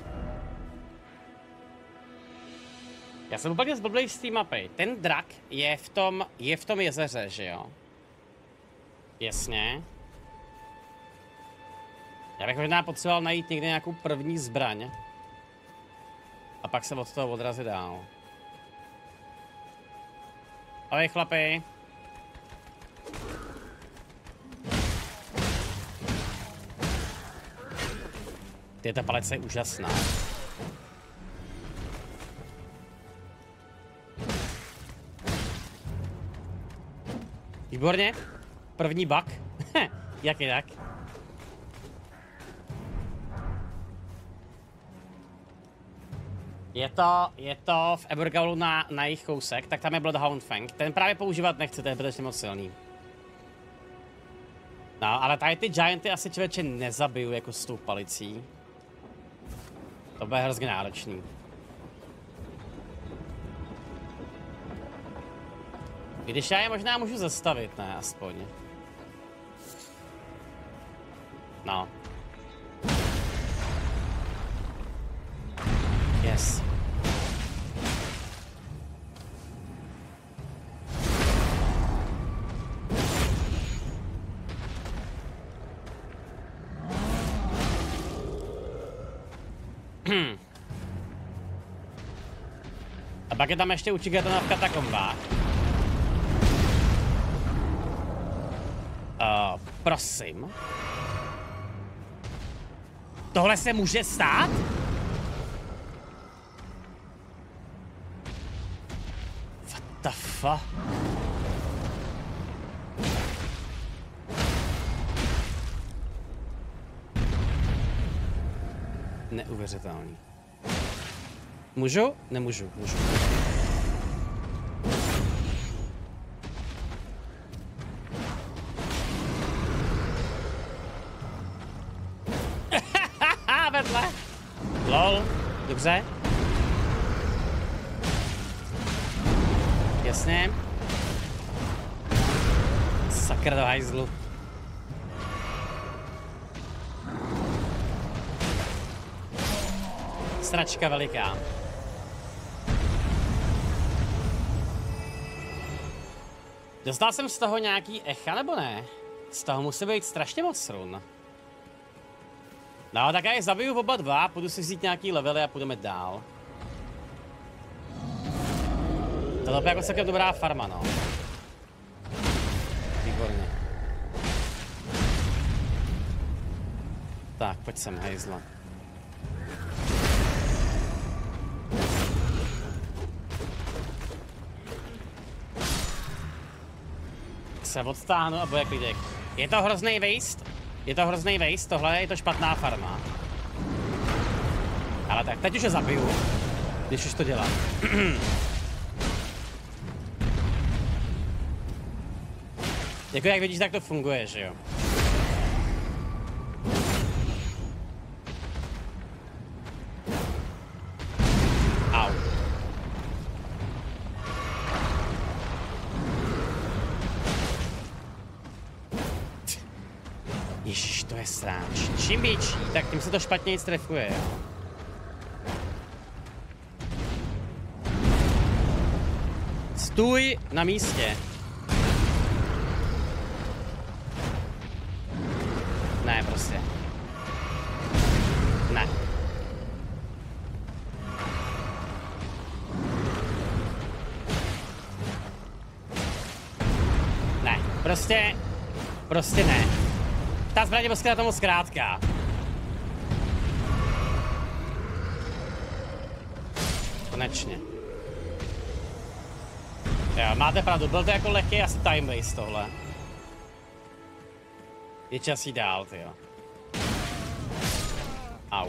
Já jsem úplně zblblej z té mapy. Ten drak je v tom, je v tom jezeře, že jo? Jasně. Já bych možná potřeboval najít někde nějakou první zbraň. A pak se od toho odrazit dál. Ahoj chlapi. Ty, ta palice je úžasná. Výborně. První bug. Jak jinak? Je to, je to v Evergaolu na, na jejich kousek, tak tam je Bloodhound Fang. Ten právě používat nechci, ten je zbytečně moc silný. No, ale tady ty gianty asi člověče nezabiju jako s tou palicí. To bude hrozně náročný. Když já je možná můžu zastavit, ne, aspoň. No. Yes. A pak je tam ještě Uchigatana v katakombách. Uh, prosím. Tohle se může stát? What the fuck? Neuvěřitelný. Můžu? Nemůžu, můžu. Vedle. Lol. Dobře. Jasně. Sakra do hajzlu. Sračka veliká. Dostal jsem z toho nějaký echa, nebo ne? Z toho musí být strašně moc run. No, tak já je zabiju oba dva, půjdu si vzít nějaký levely a půjdeme dál. Tohle je jako celkem dobrá farma, no. Výborně. Tak, pojď sem, hejzla. Se odtáhnu a bude klidek. Je to hrozný waste. Je to hrozný waste, tohle je to špatná farma. Ale tak, teď už je zabiju. Když už to dělám. Jako jak vidíš, tak to funguje, že jo? Au. Ježiš, to je sráč. Čím větší, tak tím se to špatněji strefuje, jo? Stůj na místě. Ne, prostě. Ne. Ne, prostě, prostě ne. Ta zbraň je prostě na tomu zkrátka. Konečně. Jo, máte pravdu, byl to jako lehký asi time waste tohle. Je čas jít dál, tyjo. Au.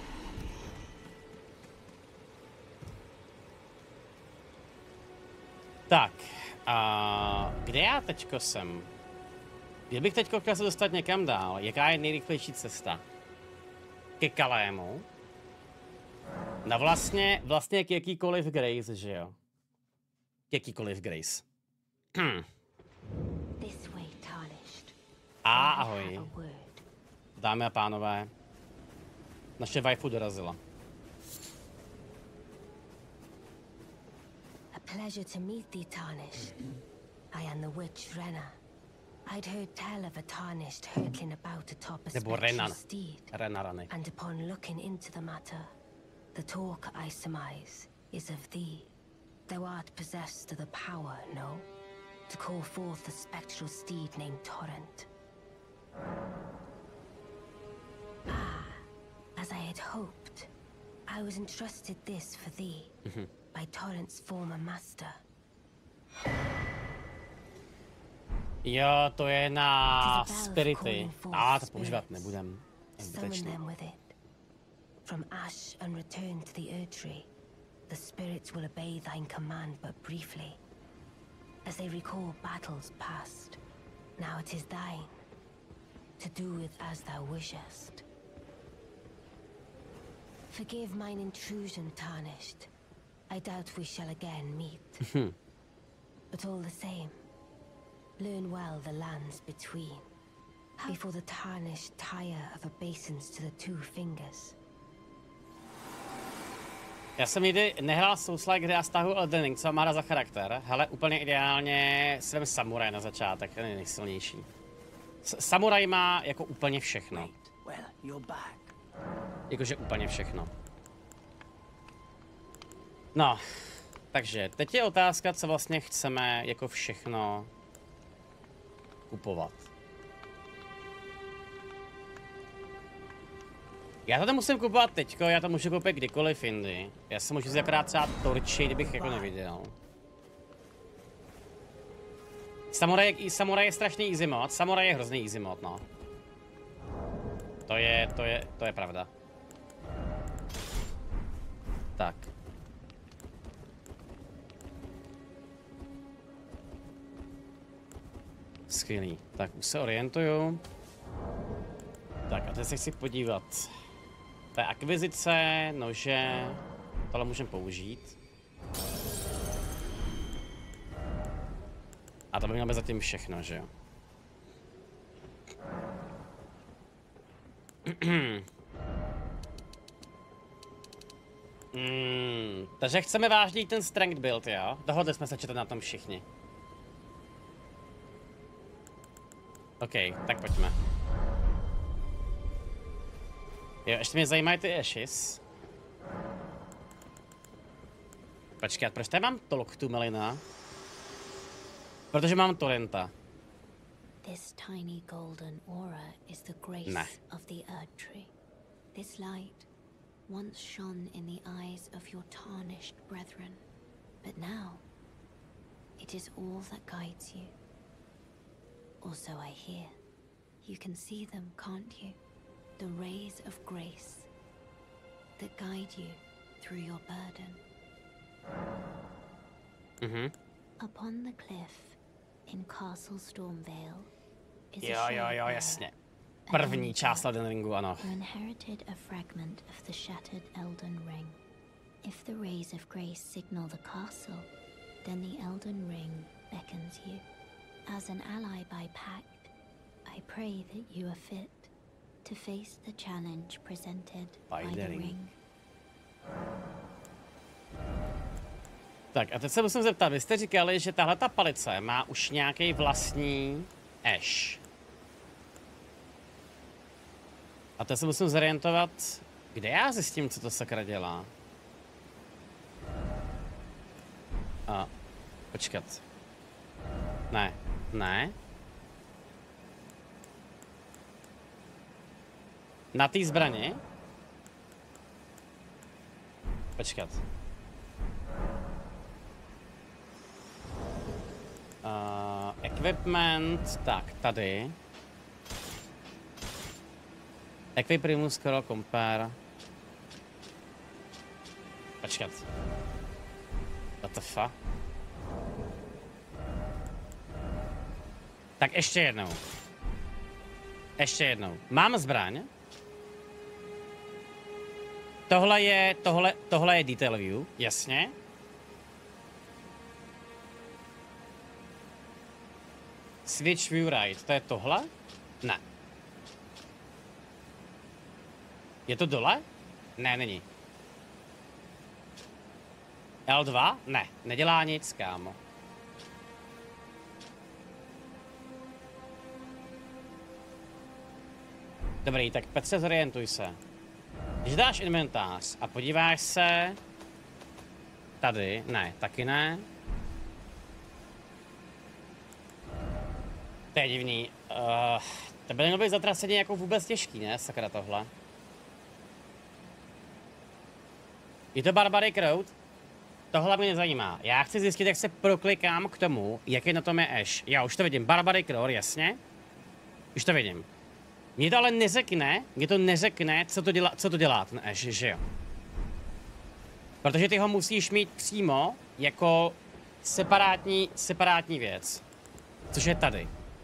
Tak, a kde já teďko jsem? Kdybych teďko chtěl se dostat někam dál, jaká je nejrychlejší cesta? Ke Kalému? No vlastně, vlastně k jakýkoliv Grace, že jo? K jakýkoliv Grace. Hm. A ahoj. Dámy a pánové. Naše waifu dorazila. A pleasure to meet thee, Tarnished. I am the witch Renna. I'd heard tell of a Tarnished hurtling about atop a spectral steed. And upon looking into the matter, the talk I surmise is of thee. Thou art possessed of the power, no? To call forth a spectral steed named Torrent. Ah, as I had hoped, I was entrusted this for thee mm-hmm. by Torrent's former master. Jo, to je na spirity. A to používat nebudem. Zbytečně. From ash and return to the Erdtree, the spirits will obey thine command but briefly, as they recall battles past. Now it is thine. To do with as thou wishest. Forgive mine intrusion, Tarnished. I doubt we shall again meet. But all the same, learn well the lands between, before the Tarnished tire of obeisance to the two fingers. Já jsem nikdy nehrál Souls-like hry a stahu Elden Ring, co má hra za charakter. Hele, úplně ideálně svém samuraj na začátek, ten je nejsilnější. Samuraj má jako úplně všechno. Jakože úplně všechno. No, takže teď je otázka, co vlastně chceme jako všechno kupovat. Já to nemusím kupovat teďko, já to můžu koupit kdykoliv jindy. Já se můžu zakrát třeba torči, kdybych jako neviděl. Samuraj, samuraj je strašný easy mod, samuraj je hrozný easy mod, no. To je, to je, to je pravda. Tak. Skvělý. Tak už se orientuju. Tak a teď se chci podívat. To je akvizice, nože, tohle můžeme použít. A to by mělo být zatím všechno, že jo? mm, takže chceme vážně ten strength build, jo? Dohodli jsme se četli na tom všichni. OK, tak pojďme. Jo, ještě mě zajímají ty ashes. Počkat, proč tady mám tolk tu melina? Protože mám torrenta. This tiny golden aura is the grace ne. of the Erdtree. This light once shone in the eyes of your tarnished brethren, but now it is all that guides you. Or so I hear. You can see them, can't you? The rays of grace that guide you through your burden. Mhm. Upon the cliff in Castle Stormvale is Jo, a jo, jo, shade jasně. bearer, První část Elden Ringu, ano. who inherited a fragment of the shattered Elden Ring. If the rays of grace signal the castle, then the Elden Ring beckons you. As an ally by pact, I pray that you are fit to face the challenge presented by, By the the ring. ring. Tak a teď se musím zeptat, vy jste říkali, že tahle ta palice má už nějaký vlastní ash. A teď se musím zorientovat, kde já zjistím, co to sakra dělá. A, počkat. Ne, ne. Na té zbrani? Počkat. Uh, equipment, tak, tady. Equip Primus Scroll Compare. Počkat. What the fuck? Tak ještě jednou. Ještě jednou. Mám zbraň. Tohle je, tohle, tohle je detail view, jasně. Switch view right, to je tohle? Ne. Je to dole? Ne, není. L dva? Ne, nedělá nic, kámo. Dobrý, tak Petře, zorientuj se. Když dáš inventář a podíváš se... Tady, ne, taky ne. To je divný. Uh, to by mělo být zatraceně jako vůbec těžký, ne? Sakra tohle. Je to Barbaric Road? Tohle mě nezajímá. Já chci zjistit, jak se proklikám k tomu, jaký na tom je Ash. Já už to vidím. Barbaric Road, jasně. Už to vidím. Mně to ale neřekne, mě to neřekne, co to dělá, co to dělá ten Ash, že jo? Protože ty ho musíš mít přímo jako separátní, separátní věc. Což je tady.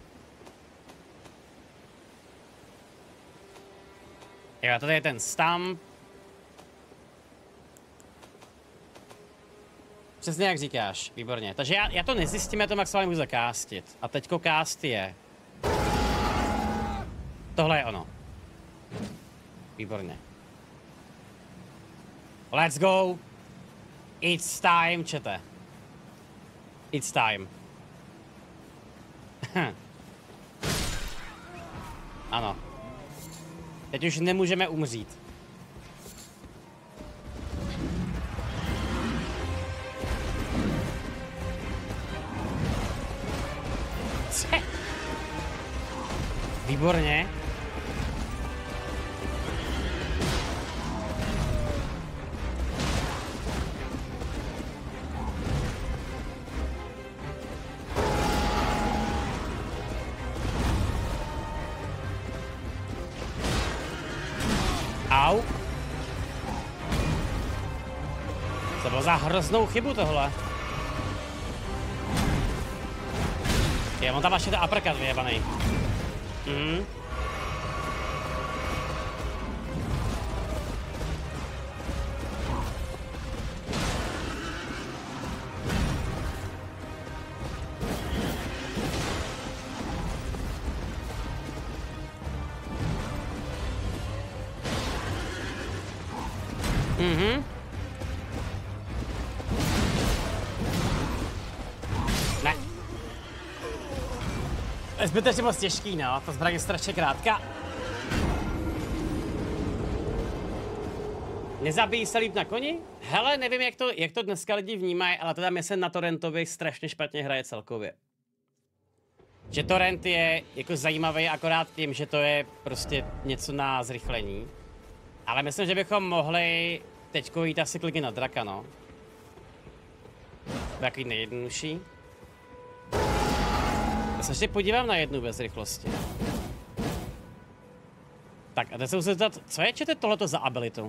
Jo, tady je ten stamp. Přesně jak říkáš, výborně. Takže já, já to nezjistím, já to maximálně můžu zakástit. A teďko cast je... Tohle je ono. Výborně. Let's go. It's time, čete. It's time. Ano. Teď už nemůžeme umřít. Výborně. Au. To bylo za hroznou chybu tohle. Je, on tam ještě ten uppercut vyjebanej. Mhm. Mhm. Ne. Je zbytečně moc těžký, no. Ta zbraň je strašně krátká. Nezabíjí se líp na koni? Hele, nevím, jak to, jak to dneska lidi vnímají, ale teda mi se na torrentovi strašně špatně hraje celkově. Že torrent je jako zajímavý akorát tím, že to je prostě něco na zrychlení. Ale myslím, že bychom mohli teďko jít asi kliky na draka, no. Takový nejjednodušší. Já se ještě podívám na jednu bez rychlosti. Tak a teď se musím zeptat, co je čete tohleto za abilitu?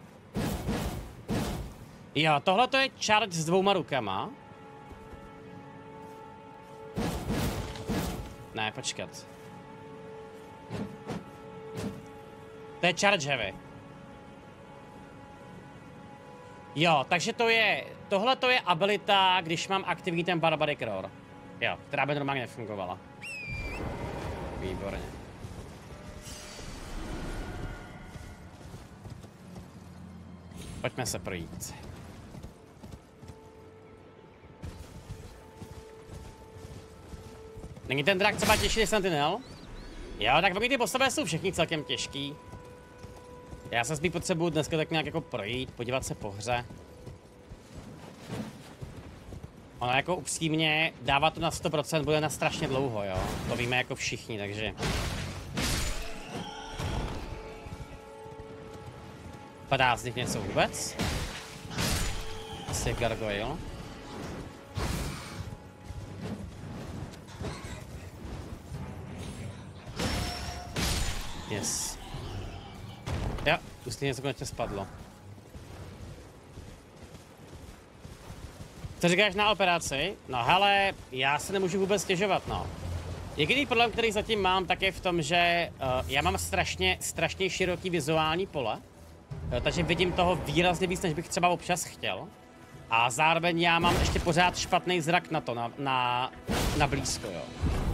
Jo, tohleto je charge s dvouma rukama. Ne, počkat. To je charge heavy. Jo, takže to je, tohle to je abilita, když mám aktivní ten Barbaric Roar. Jo, která by normálně nefungovala. Výborně. Pojďme se projít. Není ten drak třeba těžší než Sentinel? Jo, tak oni ty postavy jsou všichni celkem těžký. Já se spíš potřebuju dneska tak nějak jako projít, podívat se po hře. Ono jako upřímně, dávat to na sto procent bude na strašně dlouho, jo. To víme jako všichni, takže... Padá z nich něco vůbec? Asi gargoyle. Yes. Jo, už si něco konečně spadlo. Co říkáš na operaci? No hele, já se nemůžu vůbec stěžovat, no. Jediný problém, který zatím mám, tak je v tom, že uh, já mám strašně, strašně široký vizuální pole. Uh, takže vidím toho výrazně víc, než bych třeba občas chtěl. A zároveň já mám ještě pořád špatný zrak na to, na, na, na blízko, jo.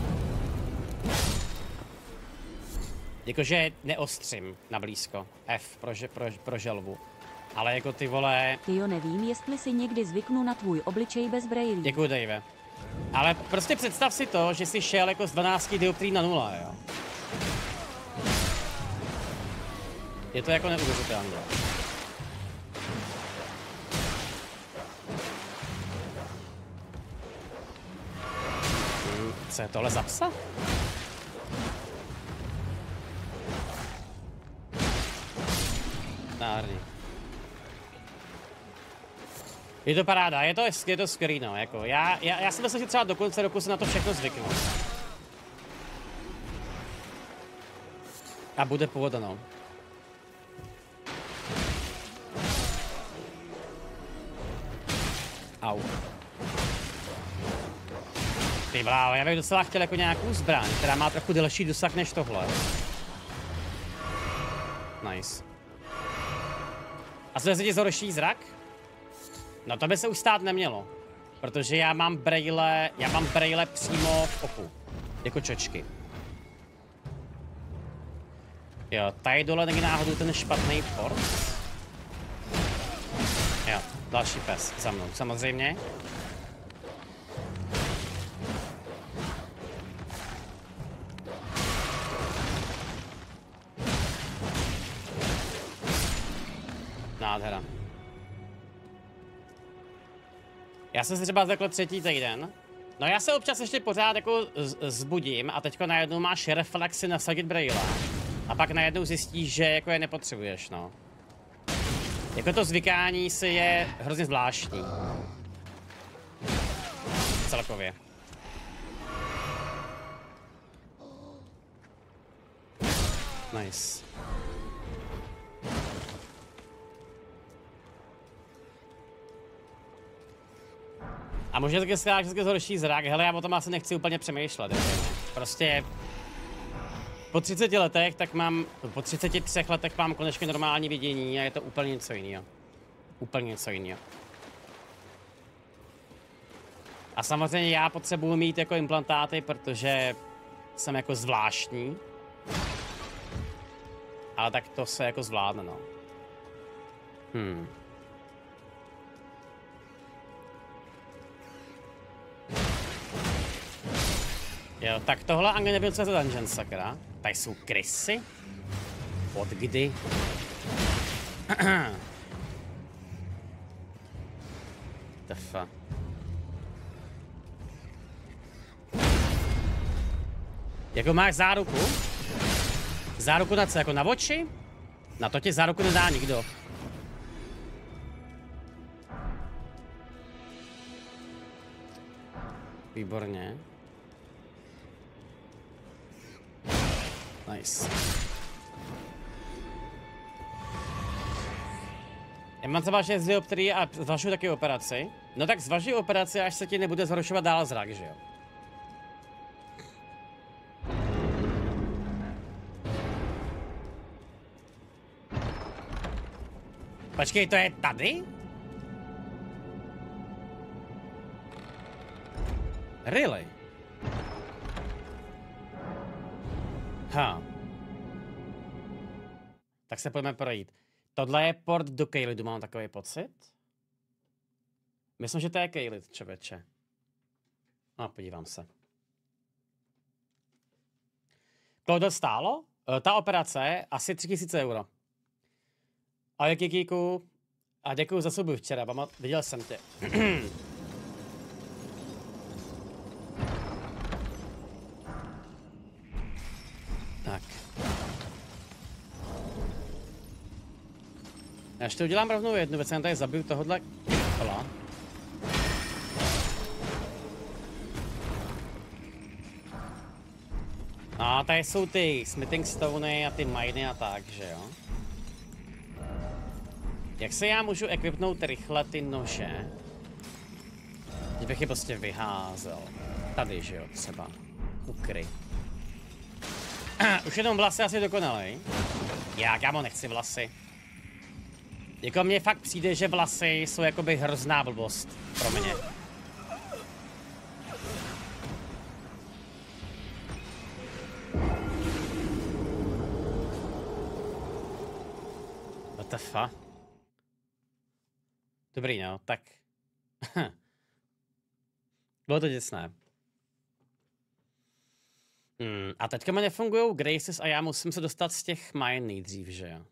Jakože neostřím na blízko. F pro, pro, pro želvu. Ale jako ty vole... Tyjo, nevím, jestli si někdy zvyknu na tvůj obličej bez brejlí. Děkuji, Dave. Ale prostě představ si to, že jsi šel jako z dvanácti dioptrií na nula, jo. Je to jako neuvěřitelné. Hmm, co je tohle za psa? Nádherný. Je to paráda, je to, je to skvělý, no, jako, já, já, já si myslím, že třeba do konce roku se na to všechno zvyknu. A bude pohoda, no. Au. Ty bláho, já bych docela chtěl jako nějakou zbraň, která má trochu delší dosah než tohle. Nice. A co se ti zhorší zrak? No to by se už stát nemělo. Protože já mám brejle, já mám brejle přímo v oku. Jako čočky. Jo, tady dole není náhodou ten špatný port. Jo, další pes za mnou, samozřejmě. Nádhera. Já jsem si třeba řekl třetí týden. No já se občas ještě pořád jako zbudím a teďko najednou máš reflexy nasadit brejle. A pak najednou zjistíš, že jako je nepotřebuješ, no. Jako to zvykání si je hrozně zvláštní. Celkově. Nice. A možná taky skládat, že se zhorší zrak, hele, já o tom asi nechci úplně přemýšlet. Prostě po třiceti letech, tak mám, po třiceti třech letech mám konečně normální vidění a je to úplně něco jiného. Úplně něco jiného. A samozřejmě já potřebuji mít jako implantáty, protože jsem jako zvláštní. Ale tak to se jako zvládne, no. Hmm. Jo, tak tohle ani nebyl co za dungeon, sakra. Tady jsou krysy? Od kdy? The fuck? Jako máš záruku? Záruku na co? Jako na oči? Na to ti záruku nedá nikdo. Výborně. Nice. Já mám třeba šest dioptrií a zvažuji taky operaci. No tak zvažuji operaci, až se ti nebude zhoršovat dál zrak, že jo? Počkej, to je tady? Really? Ha. Tak se pojďme projít. Tohle je port do Caelidu, mám takový pocit. Myslím, že to je Caelid, člověče. No, podívám se. Kolik to stálo? Ta operace asi tři tisíce euro. Ahoj Kikíku. A děkuju za soubu včera, pamat, viděl jsem tě. Tak. Já ještě udělám rovnou jednu věc, já tady zabiju tohohle kola. No, tady jsou ty smithing stony a ty miny a tak, že jo? Jak se já můžu equipnout rychle ty nože? Kdybych je prostě vyházel. Tady, že jo, třeba. Ukry. Už jenom vlasy asi dokonalej. Já, kámo, nechci vlasy. Jako mně fakt přijde, že vlasy jsou jakoby hrozná blbost pro mě. What the fuck? Dobrý, no, tak. Bylo to děsné. Hmm, a teďka mi nefungují Graces a já musím se dostat z těch mine nejdřív, že jo?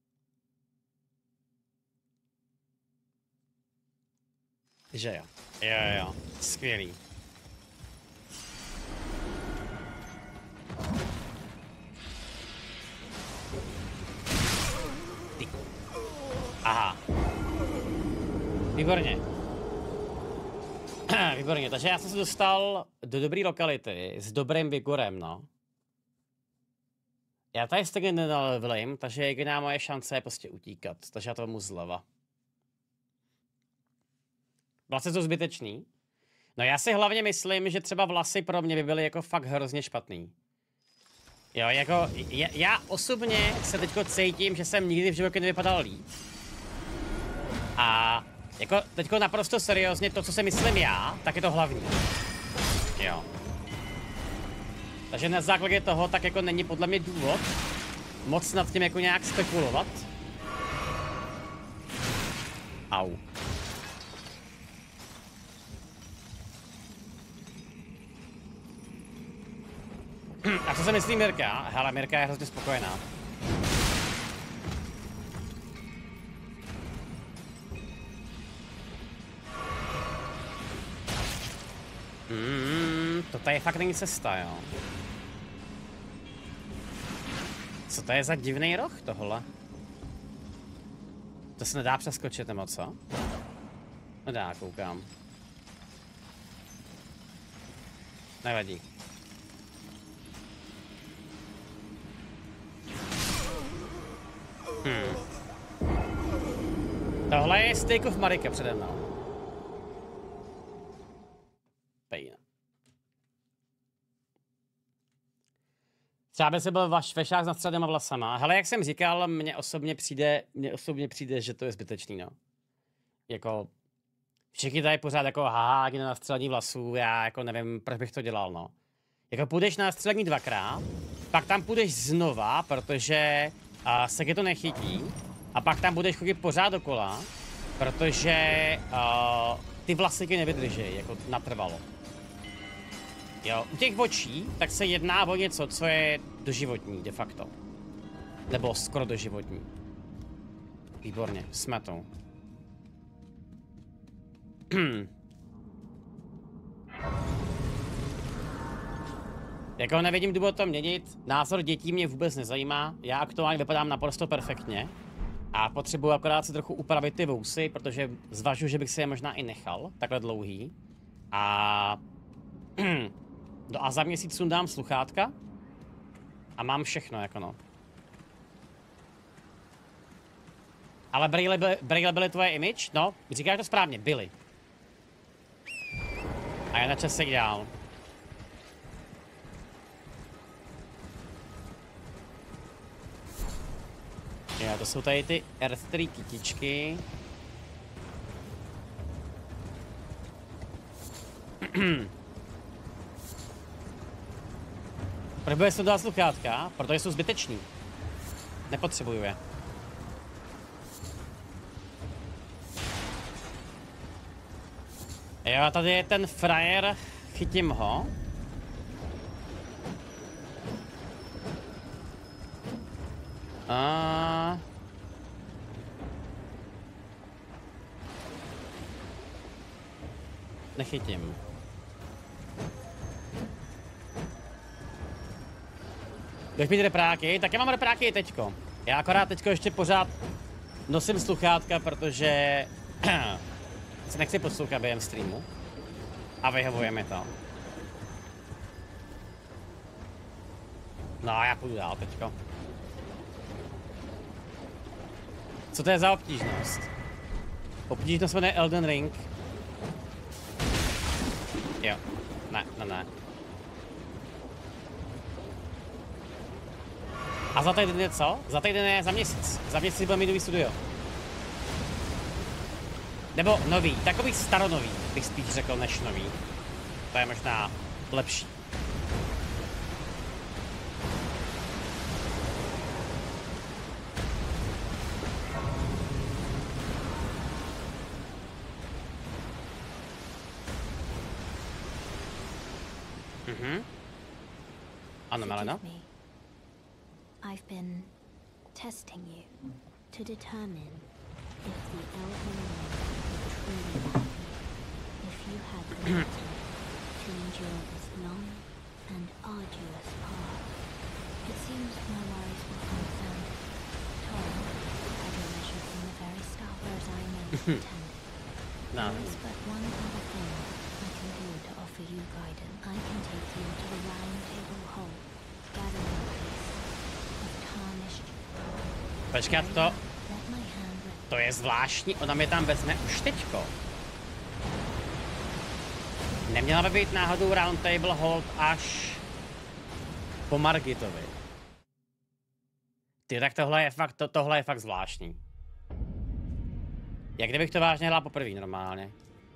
Že jo. Jo, jo, jo. Skvělý. Ty. Aha. Výborně. Výborně, takže já jsem se dostal do dobré lokality s dobrým vigorem, no. Já tady stejně nenalevelím, takže jediná moje šance je prostě utíkat, takže já to vemu zleva. Vlasy jsou zbytečný. No já si hlavně myslím, že třeba vlasy pro mě by byly jako fakt hrozně špatný. Jo, jako, já, já osobně se teďko cítím, že jsem nikdy v životě nevypadal líp. A jako teďko naprosto seriózně to, co si myslím já, tak je to hlavní. Jo. Takže na základě toho tak jako není podle mě důvod moc nad tím jako nějak spekulovat. Au. A co se myslí Mirka? Hele, Mirka je hrozně spokojená. Mm, to tady fakt není cesta, jo. Co to je za divný roh tohle? To se nedá přeskočit, nebo co? Nedá, koukám. Nevadí. Hmm. Tohle je Steak of Marika přede mnou. Pejna. Třeba by se byl vaš fešák s nadstřadenýma vlasama. Hele, jak jsem říkal, mně osobně přijde, mně osobně přijde, že to je zbytečný, no. Jako, všichni tady pořád jako, haha, na nadstřadení vlasů, já jako nevím, proč bych to dělal, no. Jako půjdeš na nadstřadení dvakrát, pak tam půjdeš znova, protože uh, se tě to nechytí, a pak tam budeš chodit pořád dokola, protože uh, ty vlasy tě nevydrží, jako natrvalo. Jo, u těch očí, tak se jedná o něco, co je doživotní, de facto. Nebo skoro doživotní. Výborně, jsme to. Jako nevidím důvod to měnit, názor dětí mě vůbec nezajímá, já aktuálně vypadám naprosto perfektně a potřebuji akorát si trochu upravit ty vousy, protože zvažuji, že bych si je možná i nechal, takhle dlouhý. A, no a za měsíc sundám sluchátka a mám všechno, jako no. Ale brýle byly, brýle byly tvoje image? No, říkáš to správně, byly. A je na čase jít dál. Jo, to jsou tady ty Earth tři kytičky. Proč bude se dát sluchátka? Protože jsou zbyteční. Nepotřebuju je. Jo, tady je ten frajer, chytím ho. A... Nechytím. Budeš mít repráky? Tak já mám repráky i teďko. Já akorát teďko ještě pořád nosím sluchátka, protože se nechci poslouchat během streamu. A vyhovuje mi to. No a já půjdu dál teďko. Co to je za obtížnost? Obtížnost jmenuje Elden Ring. Jo. Ne, ne, ne. A za týden je co? Za týden je za měsíc. Za měsíc bude mít nový studio. Nebo nový, takový staronový, bych spíš řekl, než nový. To je možná lepší. Mhm. Ano, Melena? I've been testing you to determine if the Elden Ring would truly help you, if you had the wisdom to endure this long and arduous path. It seems my worries were unfounded. Torrin had you measured from the very start, whereas I never pretended. No. There is but one other thing I can do to offer you guidance. I can take you to the Round Table Hall, gathering place of tarnished. Počkat, to... To je zvláštní, ona mě tam vezme už teďko. Neměla by být náhodou Round Table Hold až po Margitovi. Ty, tak tohle je fakt, to, tohle je fakt zvláštní. Jak kdybych to vážně hrál poprvé normálně.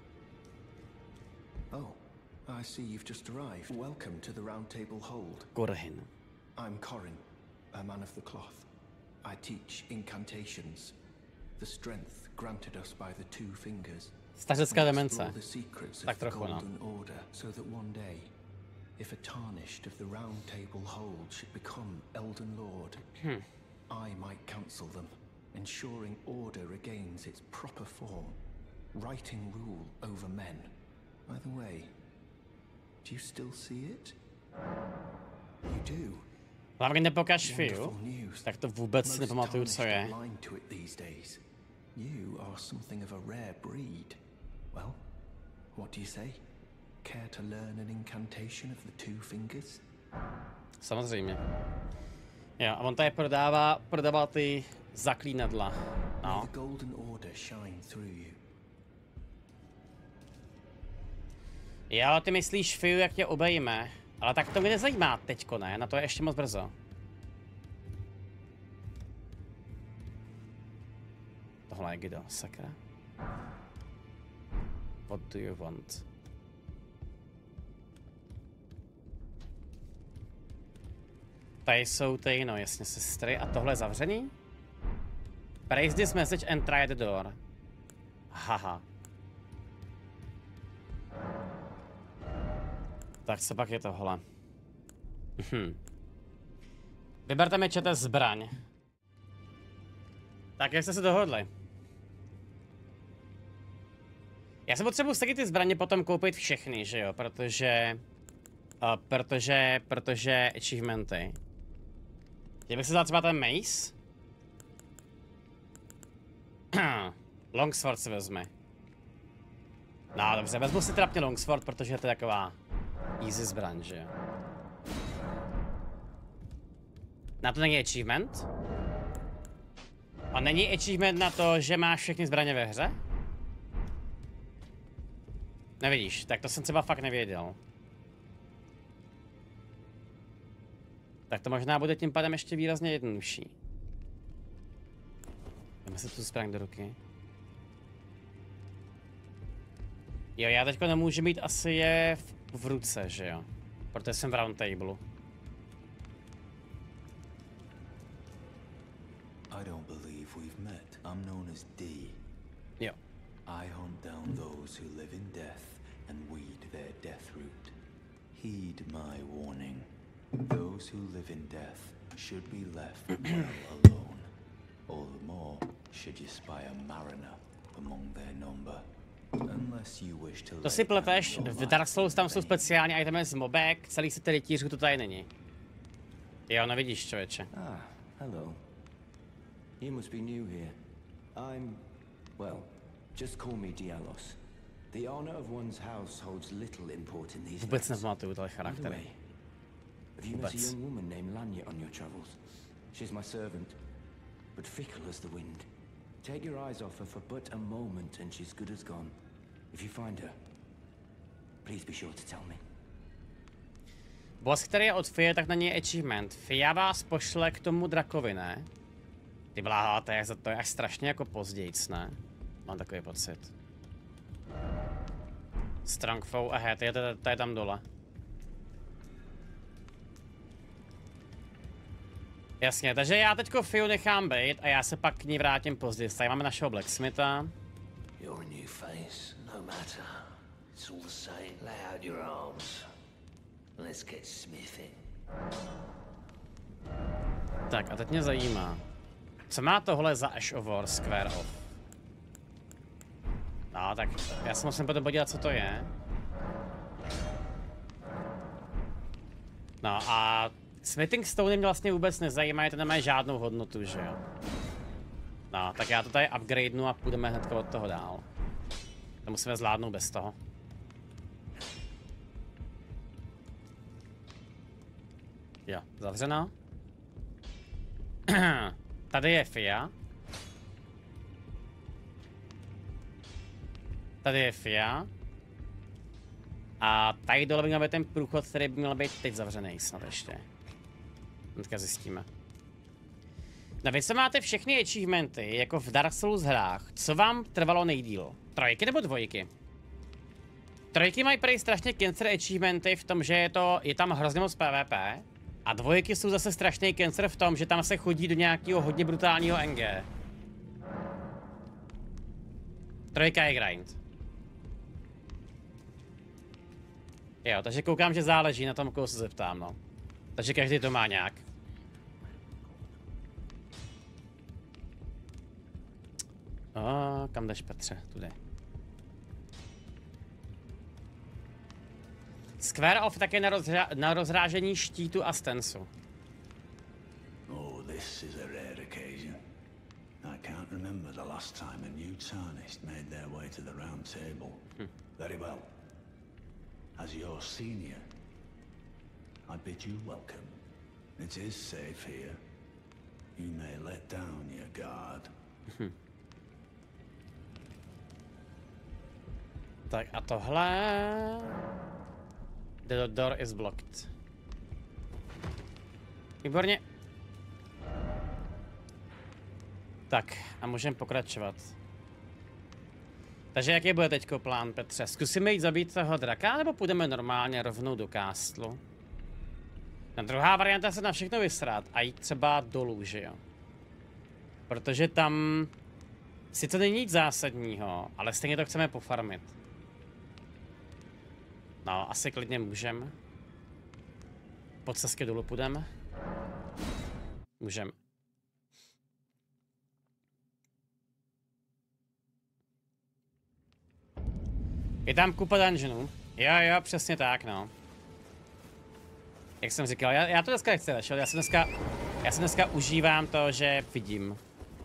Oh, I see you've just arrived. Welcome to the Round Table Hold. Kurhin. I'm Corin, a man of the cloth. I teach incantations. The strength granted us by the two fingers. Stařecká demence. Tak trochu, no. Order, so that one day, if a tarnished of the Round Table Hold should become Elden Lord, hmm. I might counsel them, ensuring order regains its proper form, righting rule over men. By the way, do you still see it? You do. Hlavně nepokaž Fiu, tak to vůbec si nepamatuju, co je. You are something of a rare breed. Well, what do you say? Care to learn an incantation of the two fingers? Samozřejmě. Jo, a on tady prodává, prodává ty zaklínadla. No. Jo, ty myslíš Fiu, jak tě obejme. Ale tak to mě nezajímá teďko, ne? Na to je ještě moc brzo. Tohle je kdo? Sakra. What do you want? Tady jsou ty, no jasně, sestry. A tohle je zavřený? Praise this message and try the door. Haha. Tak co pak je tohle? Hm. Vyberte mi, čete, zbraň. Tak jak jste se dohodli? Já se potřebuji taky ty zbraně potom koupit všechny, že jo, protože... Uh, protože, protože achievementy. Já bych se dal třeba ten mace. Longsword se vezme. No dobře, vezmu si trapně longsword, protože je to taková easy zbraň, že jo. Na to není achievement? A není achievement na to, že máš všechny zbraně ve hře? Nevidíš, tak to jsem třeba fakt nevěděl. Tak to možná bude tím pádem ještě výrazně jednodušší. Jdeme si tu zbraň do ruky. Jo, já teďko nemůžu mít asi je v, v ruce, že jo? Protože jsem v round table. I don't believe we've met. I'm known as D. Jo. I hunt down those who live in death and weed their death root. Heed my warning. Those who live in death should be left well alone. All the more should you spy a mariner among their number. Unless you wish to. To si pleteš, v Dark Souls tam jsou speciální itemy z mobek, celý se tedy rytířů to tady není. Jo, nevidíš, člověče. Ah, hello. You must be new here. I'm, well, just call me Dialos. The honor of one's house holds little import in these. Vůbec nepamatuju tohle charaktery. Have you met a young woman named Lanya on your travels? She's my servant, but fickle as the wind. Take your eyes off her for but a moment and she's good as gone. If you find her, please be sure to tell me. Boss, který je od Fia, tak na něj achievement. Fia vás pošle k tomu drakovi, ne? Ty bláha, to je, to je až strašně jako pozdějc, ne? Mám takový pocit. Strong foe ahead, je to, to je tam dole. Jasně, takže já teďko Fiu nechám být a já se pak k ní vrátím později. Tady máme našeho blacksmitha. You're a new face, no matter. It's all the same. Lay out your arms. Let's get smithing. Tak a teď mě zajímá, co má tohle za Ash of War Square Off? No tak já se musím potom podívat, co to je. No a Smithing Stone mě vlastně vůbec nezajímají, to nemá žádnou hodnotu, že jo? No, tak já to tady upgradenu a půjdeme hned od toho dál. To musíme zvládnout bez toho. Jo, zavřeno. Tady je Fia. Tady je Fia. A tady dole by měl být ten průchod, který by měl být teď zavřený snad ještě. Teďka zjistíme. No vy, co máte všechny achievementy, jako v Dark Souls hrách, co vám trvalo nejdýl? Trojky nebo dvojky? Trojky mají prý strašně cancer achievementy v tom, že je to, je tam hrozně moc PvP. A dvojky jsou zase strašný cancer v tom, že tam se chodí do nějakého hodně brutálního N G. Trojka je grind. Jo, takže koukám, že záleží na tom, koho se zeptám, no. Takže každý to má nějak. O, kam jdeš, Petře? Tudy. Square Off také na, rozra na rozrážení štítu a stensu. Oh, this is a rare occasion. I can't remember the last time a new Tarnished made their way to the round table. Hm. Very well. As your senior, I bid you welcome. It is safe here. You may let down your guard. Hm. Tak a tohle... The door is blocked. Výborně. Tak a můžeme pokračovat. Takže jaký bude teďko plán, Petře? Zkusíme jít zabít toho draka, nebo půjdeme normálně rovnou do kástlu? A druhá varianta se na všechno vysrát a jít třeba dolů, že jo? Protože tam... Sice není nic zásadního, ale stejně to chceme pofarmit. No, asi klidně můžeme. Po cestě dolů půjdeme. Můžeme. Je tam kupa dungeonů. Jo, jo, přesně tak, no. Jak jsem říkal, já, já to dneska nechci začít, já se dneska, já se dneska užívám to, že vidím.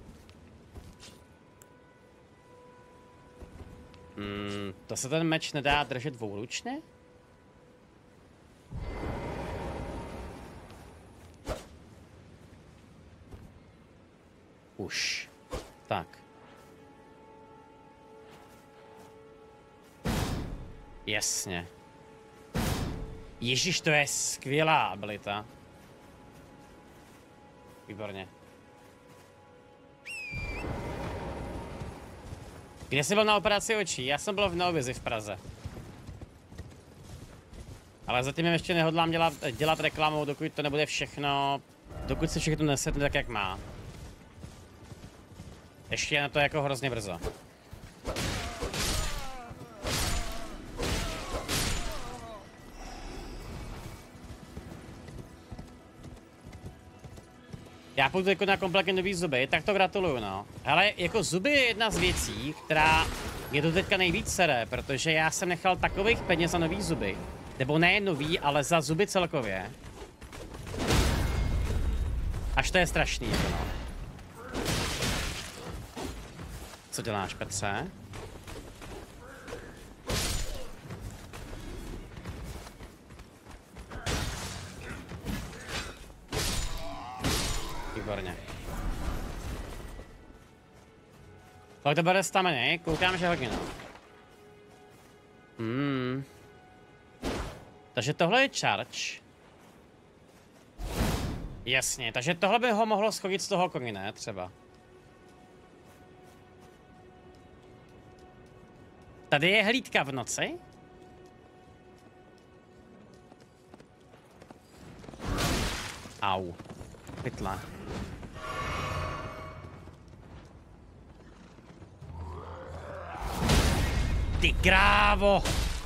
Hmm, to se ten meč nedá držet dvouručně? Už. Tak. Jasně. Ježíš, to je skvělá abilita. Výborně. Kde jsi byl na operaci očí? Já jsem byl v Novizi v Praze. Ale zatím ještě nehodlám dělat, dělat reklamu, dokud to nebude všechno, dokud se všechno nesetne tak, jak má. Ještě je na to jako hrozně brzo. Já půjdu jako na kompletně nový zuby, tak to gratuluju, no. Hele, jako zuby je jedna z věcí, která mě to teďka nejvíc sere, protože já jsem nechal takových peněz za nový zuby. Nebo ne nový, ale za zuby celkově. Až to je strašný, jako no. Co děláš, Petře? Výborně. Pak to bude stameny, koukám, že hodně, no. Hmm. Takže tohle je charge. Jasně, takže tohle by ho mohlo schodit z toho koně, ne? Třeba. Tady je hlídka v noci. Au. Pytla. Ty krávo!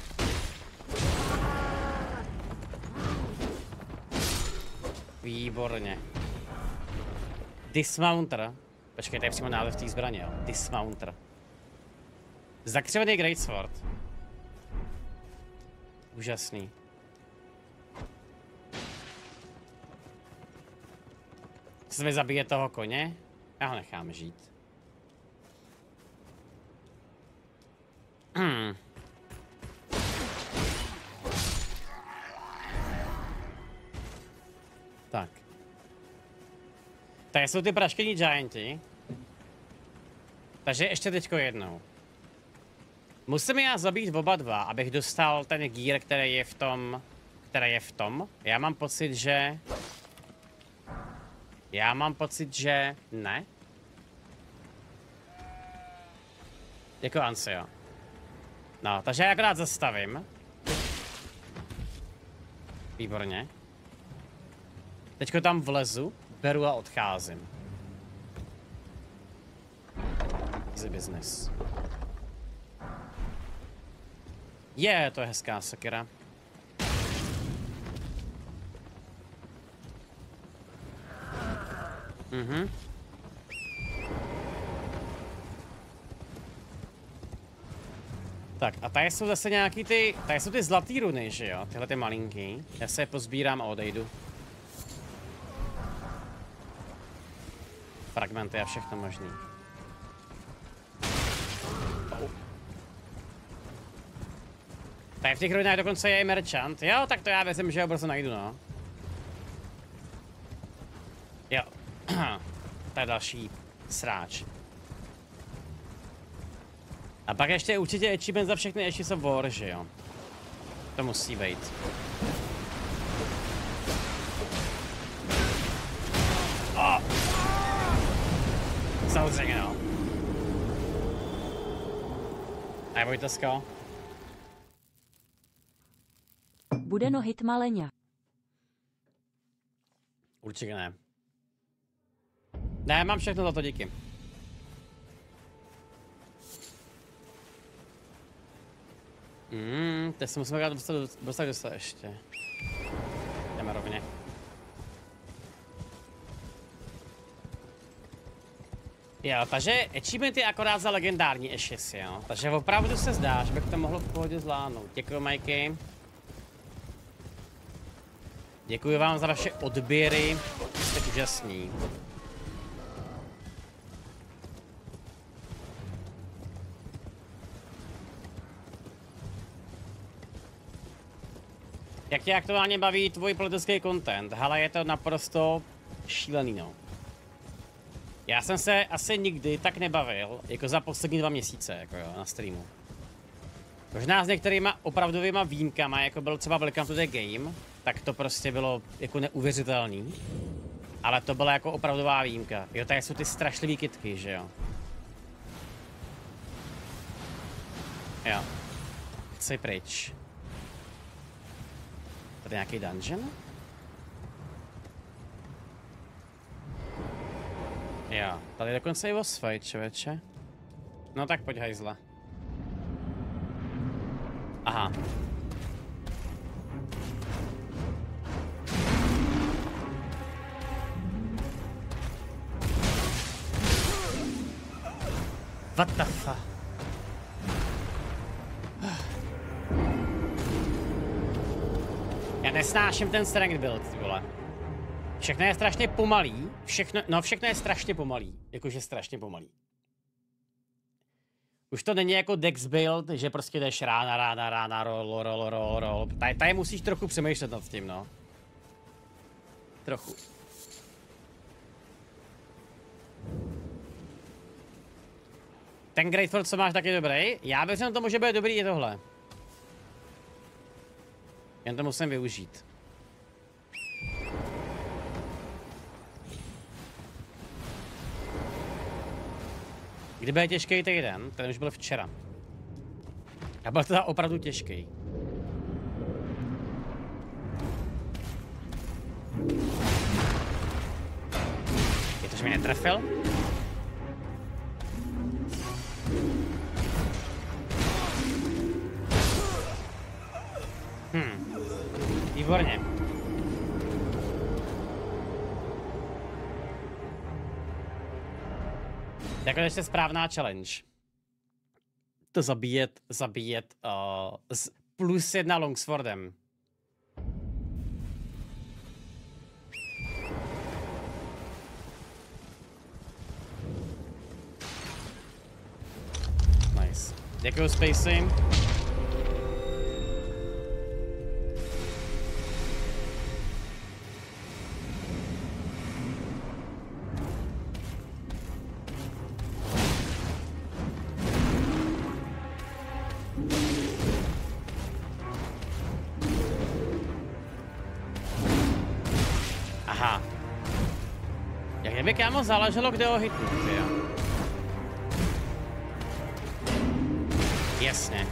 Výborně. Dismounter. Počkej, to je přímo název té zbraně, jo. Dismounter. Zakřivený Greatsword. Úžasný. Co mi zabije toho koně? Já ho nechám žít. Hmm. Tak. Tady jsou ty praškení gianti. Takže ještě teďko jednou. Musím já zabít oba dva, abych dostal ten gear, který je v tom, který je v tom. Já mám pocit, že... Já mám pocit, že ne. Jako Ansio. No, takže já akorát zastavím. Výborně. Teďko tam vlezu, beru a odcházím. Easy business. Je, yeah, to je hezká sekera. Mhm. Tak a tady jsou zase nějaký ty, tady jsou ty zlatý runy, že jo, tyhle ty malinký. Já se je pozbírám a odejdu. Fragmenty a všechno možný. Oh. Tady v těch ruinách dokonce je i merchant. Jo, tak to já věřím, že ho brzo najdu, no. Jo. To je další sráč. A pak ještě určitě achievement za všechny Ashes of War, že jo. To musí být. Oh. Samozřejmě, no. Neboj to, Sko. Budeno Hitmaleňa. Určitě ne. Ne, mám všechno za to, díky. Hmm, teď se musíme dostat, dostat, dostat ještě. Jdeme rovně. Jo, takže achievement je akorát za legendární ashes, jo. Takže opravdu se zdá, že bych to mohl v pohodě zvládnout. Děkuji, Mikey. Děkuji vám za vaše odběry, jste úžasní. Jak tě aktuálně baví tvůj politický content? Hele, je to naprosto šílený, no. Já jsem se asi nikdy tak nebavil, jako za poslední dva měsíce, jako jo, na streamu. Možná s některýma opravdovýma výjimkama, jako byl třeba Welcome to the Game, tak to prostě bylo jako neuvěřitelný. Ale to byla jako opravdová výjimka. Jo, tady jsou ty strašlivý kytky, že jo. Jo. Chci pryč. Tady nějaký dungeon? Jo, tady dokonce i boss fight, člověče. No tak pojď, hajzla. Aha. What the fuck? Já nesnáším ten strength build, ty vole. Všechno je strašně pomalý, všechno, no všechno je strašně pomalý, jakože strašně pomalý. Už to není jako dex build, že prostě jdeš rána, rána, rána, roll, roll, roll, roll. Tady, tady musíš trochu přemýšlet nad tím, no. Trochu. Ten Greatford, co máš, tak je dobrý. Já věřím tomu, že bude dobrý i tohle. Jen to musím využít. Kdy bude těžký týden, ten už byl včera. A byl teda opravdu těžký. Je to, že mě netrefil? Hm. Výborně. Jako ještě správná challenge. To zabíjet, zabíjet uh, s plus jedna longswordem. Nice. Děkuju, Spacey. Kdyby kámo záleželo, kde ho hitnout, jo. Jasně.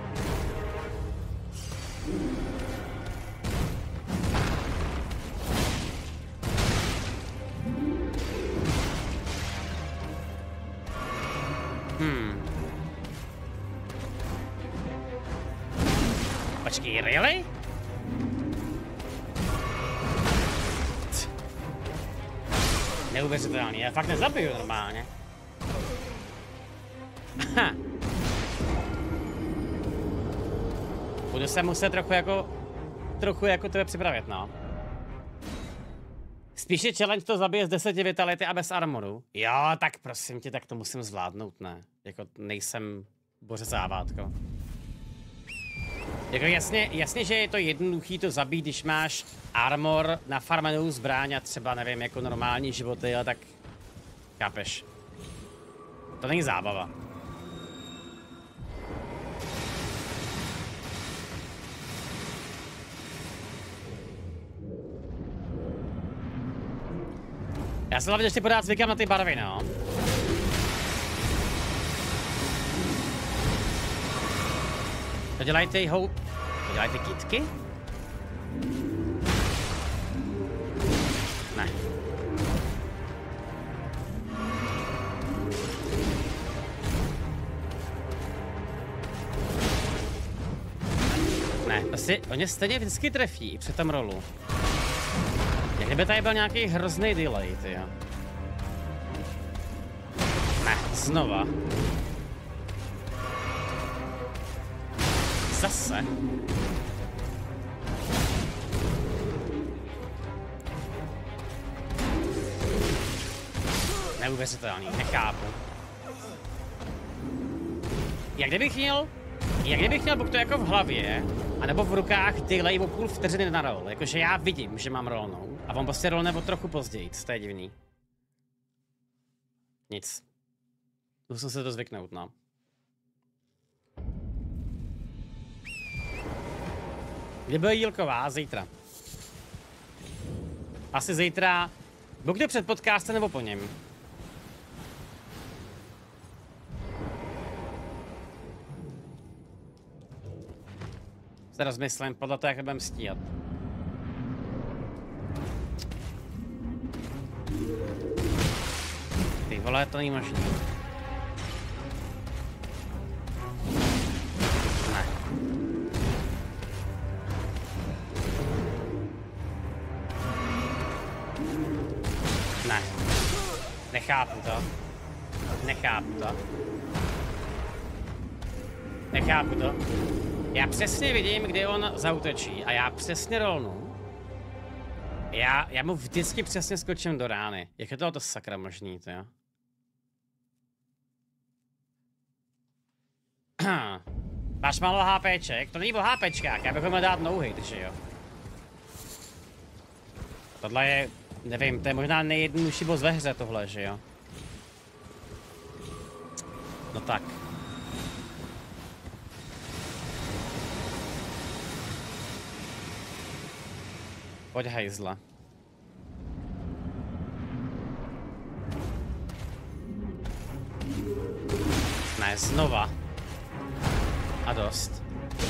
Hmm. Počkej, really? Neuvěřitelný, já fakt nezabiju normálně. Aha. Budu se muset trochu jako, trochu jako tebe připravit, no. Spíš je challenge to zabije z deseti vitality a bez armoru. Jo, tak prosím tě, tak to musím zvládnout, ne? Jako nejsem boře závátko. Jako jasně, jasně, že je to jednoduchý to zabít, když máš armor na farmenou zbraň a třeba, nevím, jako normální životy, ale tak chápeš. To není zábava. Já se hlavně ještě pořád zvykám na ty barvy, no. To dělají ty hou... To dělají ty kytky? Ne. Ne, prostě oni stejně vždycky trefí i při tom rolu. Jak kdyby tady byl nějaký hrozný delay, tyjo. Znova. Zase. Neuvěřitelný, nechápu. Jak kdybych měl, jak kdybych měl buď to jako v hlavě, anebo v rukách delay o půl vteřiny na roll. Jakože já vidím, že mám rollnout a on prostě rollne o trochu později, to je divný. Nic. Musím se to zvyknout, no. Kdy bude Jílková? Zítra. Asi zítra, buď to před podcastem nebo po něm. Se rozmyslím podle toho, jak budeme stíhat. Ty vole, to není možný. Ne. Ne. Nechápu to. Nechápu to. Nechápu to. Já přesně vidím, kdy on zaútočí a já přesně rolnu. Já, já mu vždycky přesně skočím do rány. Jak je to sakra možný, to jo? Máš málo HPček? To není o HPčkách, já bych ho měl dát no hit, že jo? Tohle je, nevím, to je možná nejjednodušší boss ve hře tohle, že jo? No tak. Pojď hajzla. Ne, znova. A dost.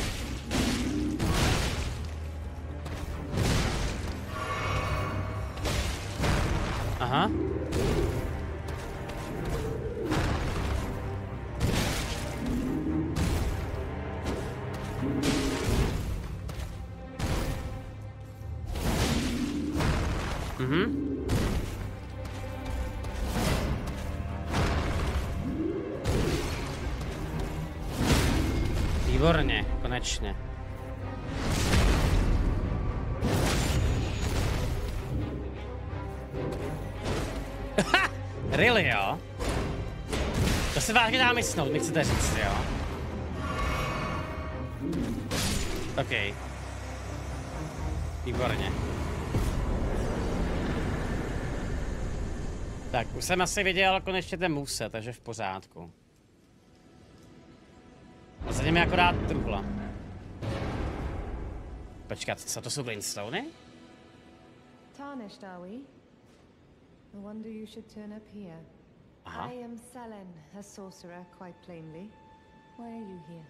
Aha. Mhm. Výborně, konečně. Really, jo? To se vážně dá mysnout, mi chcete říct, jo? OK. Výborně. Tak, už jsem asi viděl konečně ten muse, takže v pořádku. A za ním je akorát truhla. Počkat, co to jsou Glintstony? Tarnished, are we? No wonder you should turn up here. Aha. I am Selen, a sorcerer, quite plainly. Why are you here?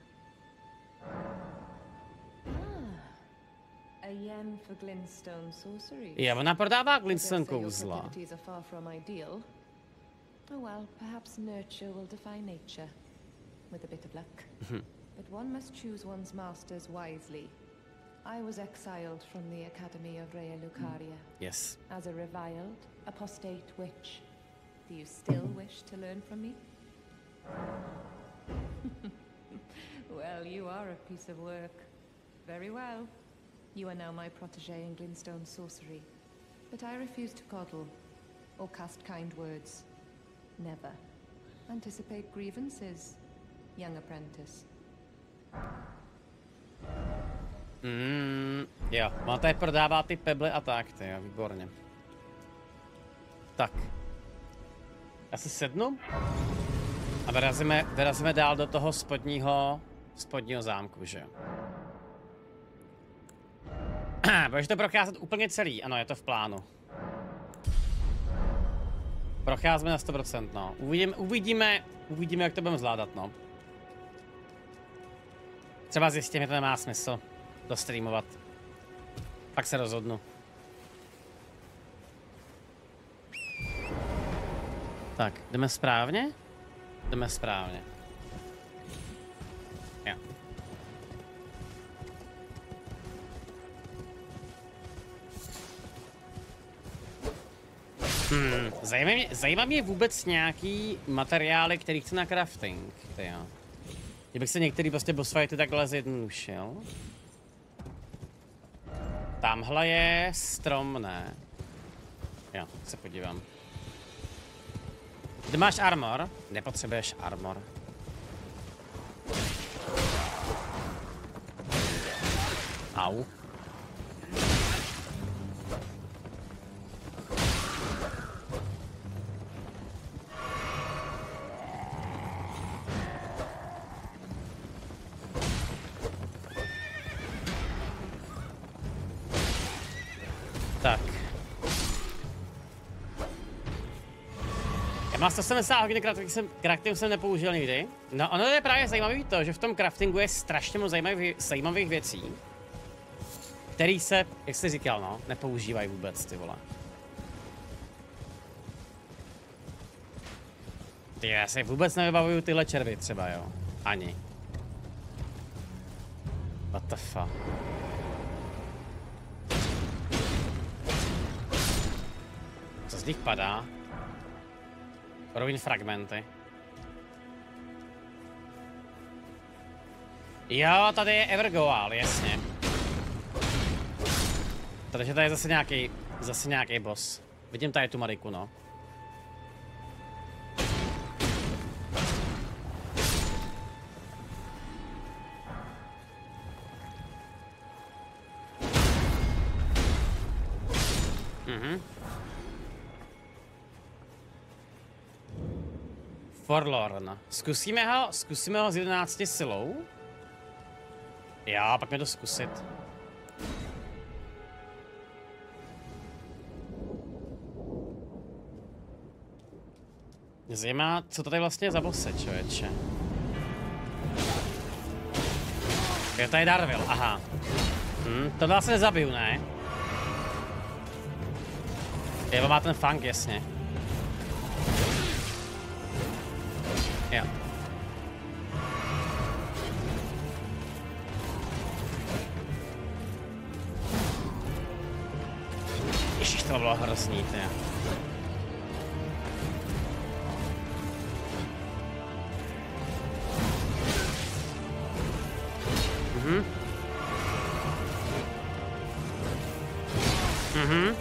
Ah, a yen for glintstone sorcery. Jo, ona prodává glintstone kouzla. Are far from ideal. Oh well, perhaps nurture will defy nature, with a bit of luck. But one must choose one's masters wisely. I was exiled from the Academy of Raya Lucaria. Yes. As a reviled, apostate witch. Do you still wish to learn from me? Well, you are a piece of work. Very well. You are now my protégé in glintstone sorcery. But I refuse to coddle, or cast kind words. Never. Anticipate grievances, young apprentice. Mm, jo, ona tady prodává ty peble a tak, ty jo, výborně. Tak. Já si sednu a vyrazíme, vyrazíme dál do toho spodního, spodního zámku, že jo. Budeš to procházet úplně celý, ano, je to v plánu. Procházíme na sto procent, no. Uvidíme, uvidíme, uvidíme, jak to budeme zvládat, no. Třeba zjistím, že to nemá smysl dostreamovat. Pak se rozhodnu. Tak, jdeme správně? Jdeme správně. Jo. Hmm, zajímá mě, zajímá mě vůbec nějaký materiály, který chci na crafting, tyjo. Kdybych se některý prostě boss fighty takhle zjednodušil. Tamhle je strom, ne? Jo, se podívám. Ty máš armor? Nepotřebuješ armor. Au. Tak. Já mám sto sedmdesát hodin crafting jsem, crafting jsem nepoužil nikdy. No ono je právě zajímavý to, že v tom craftingu je strašně moc zajímavých, zajímavých věcí. Který se, jak jsi říkal, no, nepoužívají vůbec, ty vole. Ty, já si vůbec nevybavuju tyhle červy třeba, jo. Ani. What the fuck. Co z nich padá? Rovin fragmenty. Jo, tady je Evergoal, jasně. Takže tady je zase nějaký, zase nějaký boss. Vidím tady tu Mariku, no. Mhm. Forlorn. Zkusíme ho, zkusíme ho s jedenácti silou. Já, pak mě to zkusit. Mě zajímá, co to tady vlastně je za bosse, člověče. Je tady Darvil, aha. Hm, to vlastně nezabiju, ne? Jo, má ten funk, jasně. Jo. Ježiš, to bylo hrozný, ty. Mhm. Mhm.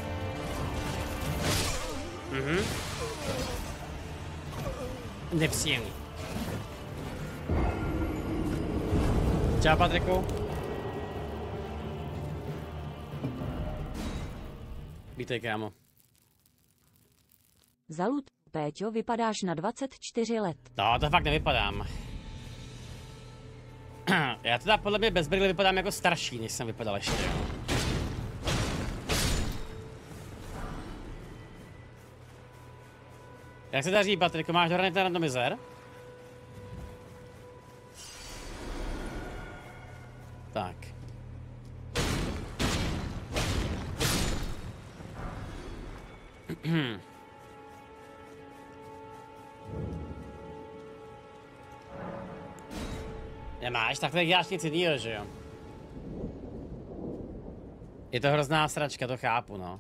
Mhm. Nepříjemný. Čau, Patriku. Vítej, kámo. Zalut, Péťo, vypadáš na dvacet čtyři let. No, to fakt nevypadám. Já teda podle mě bez brýle vypadám jako starší, než jsem vypadal ještě, jo. Jak se daří, Patriku? Máš dohraný ten randomizer? Tak. Nemáš, tak tady děláš nic jinýho, že jo? Je to hrozná sračka, to chápu, no.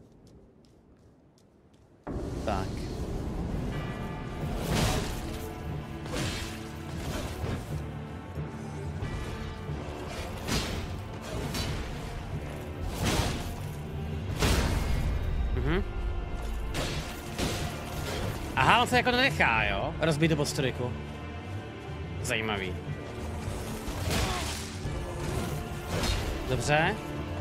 Tak. Mhm. Aha, on se jako nenechá, jo? Rozbít do podsturiku. Zajímavý. Dobře.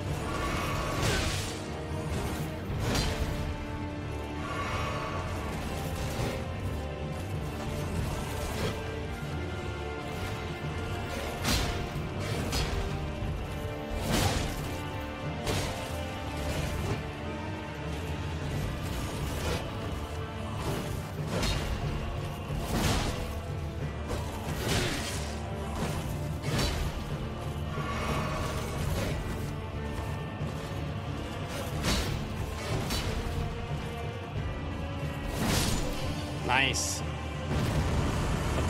Nice. OK.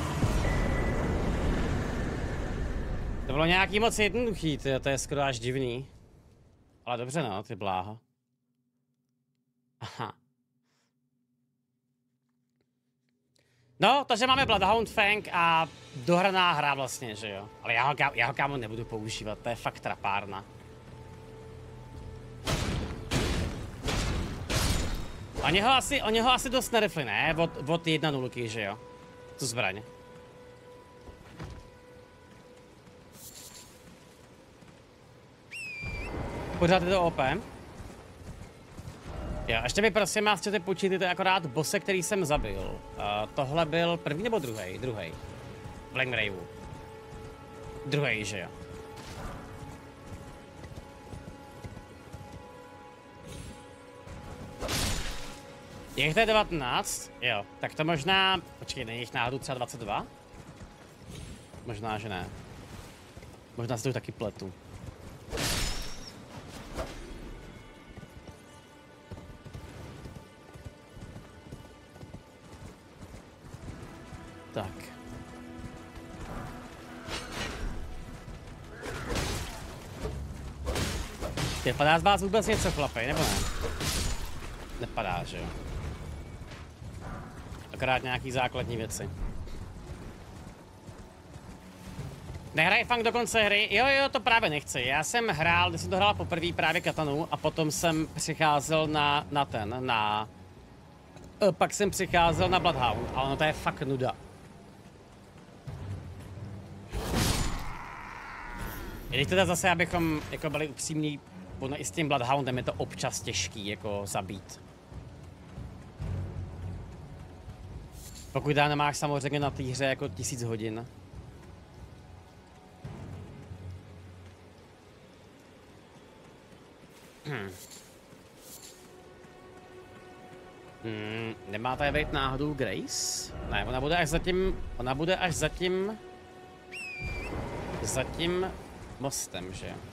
To bylo nějaký moc jednoduchý, to, to je skoro až divný. Ale dobře, no, ty bláho. Aha. No, takže máme Bloodhound Fang a dohraná hra vlastně, že jo. Ale já ho, já ho kámo nebudu používat, to je fakt trapárna. Oni ho asi, oni ho asi dost nerifli, ne? Od, od jedna nulky, že jo. Tu zbraň. Pořád je to O P. Jo, ještě mi prosím vás, chcete počítat akorát bose, který jsem zabil. Uh, tohle byl první nebo druhý? Druhý. Blank Raveu. Druhý, že jo. Je to devatenáct? Jo, tak to možná... Počkej, není jich náhodou třeba dvacet dva? Možná, že ne. Možná si to taky pletu. Tak. Vypadá z vás vůbec něco, chlapej, nebo ne? Nepadá, že jo? Akorát nějaký základní věci. Nehraje fakt do konce hry? Jo, jo, to právě nechci. Já jsem hrál, když jsem to hrál poprvé právě Katanu a potom jsem přicházel na, na ten, na... Pak jsem přicházel na Bloodhound, ale no to je fakt nuda. Když teda zase, abychom jako byli upřímní, i s tím Bloodhoundem je to občas těžký jako zabít. Pokud dá nemáš samozřejmě na té hře jako tisíc hodin. Hmm. Hmm, nemá tady být náhodou Grace? Ne, ona bude až zatím, ona bude až zatím, zatím mostem, že jo?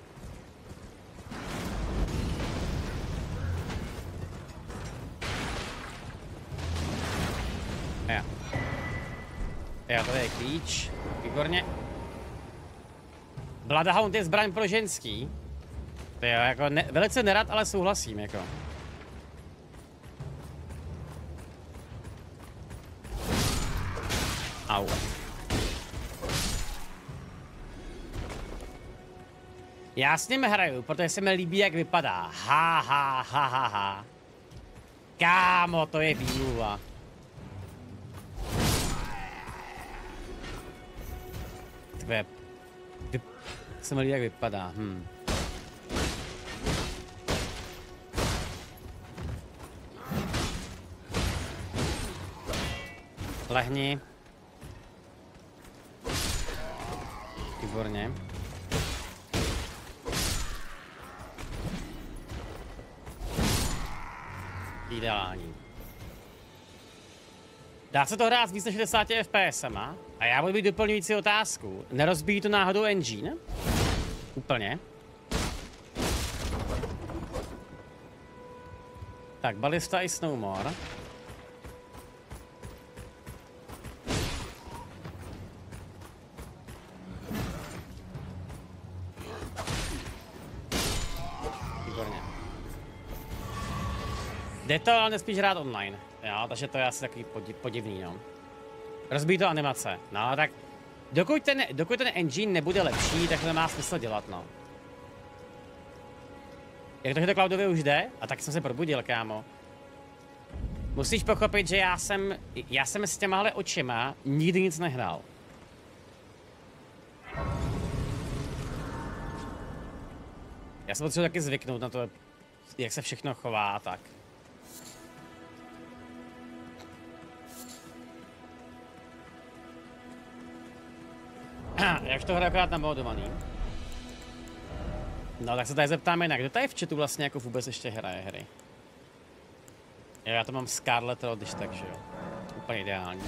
Jo. Jo, tady je klíč. Výborně. Bloodhound je zbraň pro ženský. To je jako ne, velice nerad, ale souhlasím, jako. Au. Já s ním hraju, protože se mi líbí, jak vypadá. Ha, ha, ha, ha, ha. Kámo, to je výmluva. Tvé... Vy... Se mi líbí, jak vypadá. Hm. Lehni. Výborně. Ideální. Dá se to hrát s víc než šedesáti F P S a já budu mít doplňující otázku. Nerozbíjí to náhodou engine? Úplně. Tak, balista i snowmore. Jde to, ale nespíš hrát online, jo, takže to je asi takový podiv, podivný, no. Rozbíjí to animace, no tak dokud ten, dokud ten engine nebude lepší, tak to nemá smysl dělat, no. Jak to, že to cloudově už jde? A tak jsem se probudil, kámo. Musíš pochopit, že já jsem, já jsem s těmahle očima nikdy nic nehrál. Já jsem potřeboval taky zvyknout na to, jak se všechno chová a tak. Jak to hraje akorát namodovaný. No tak se tady zeptáme jinak, kdo tady v chatu vlastně jako vůbec ještě hraje hry? Jo, já to mám Scarlet Road, když tak, že jo. Úplně ideální.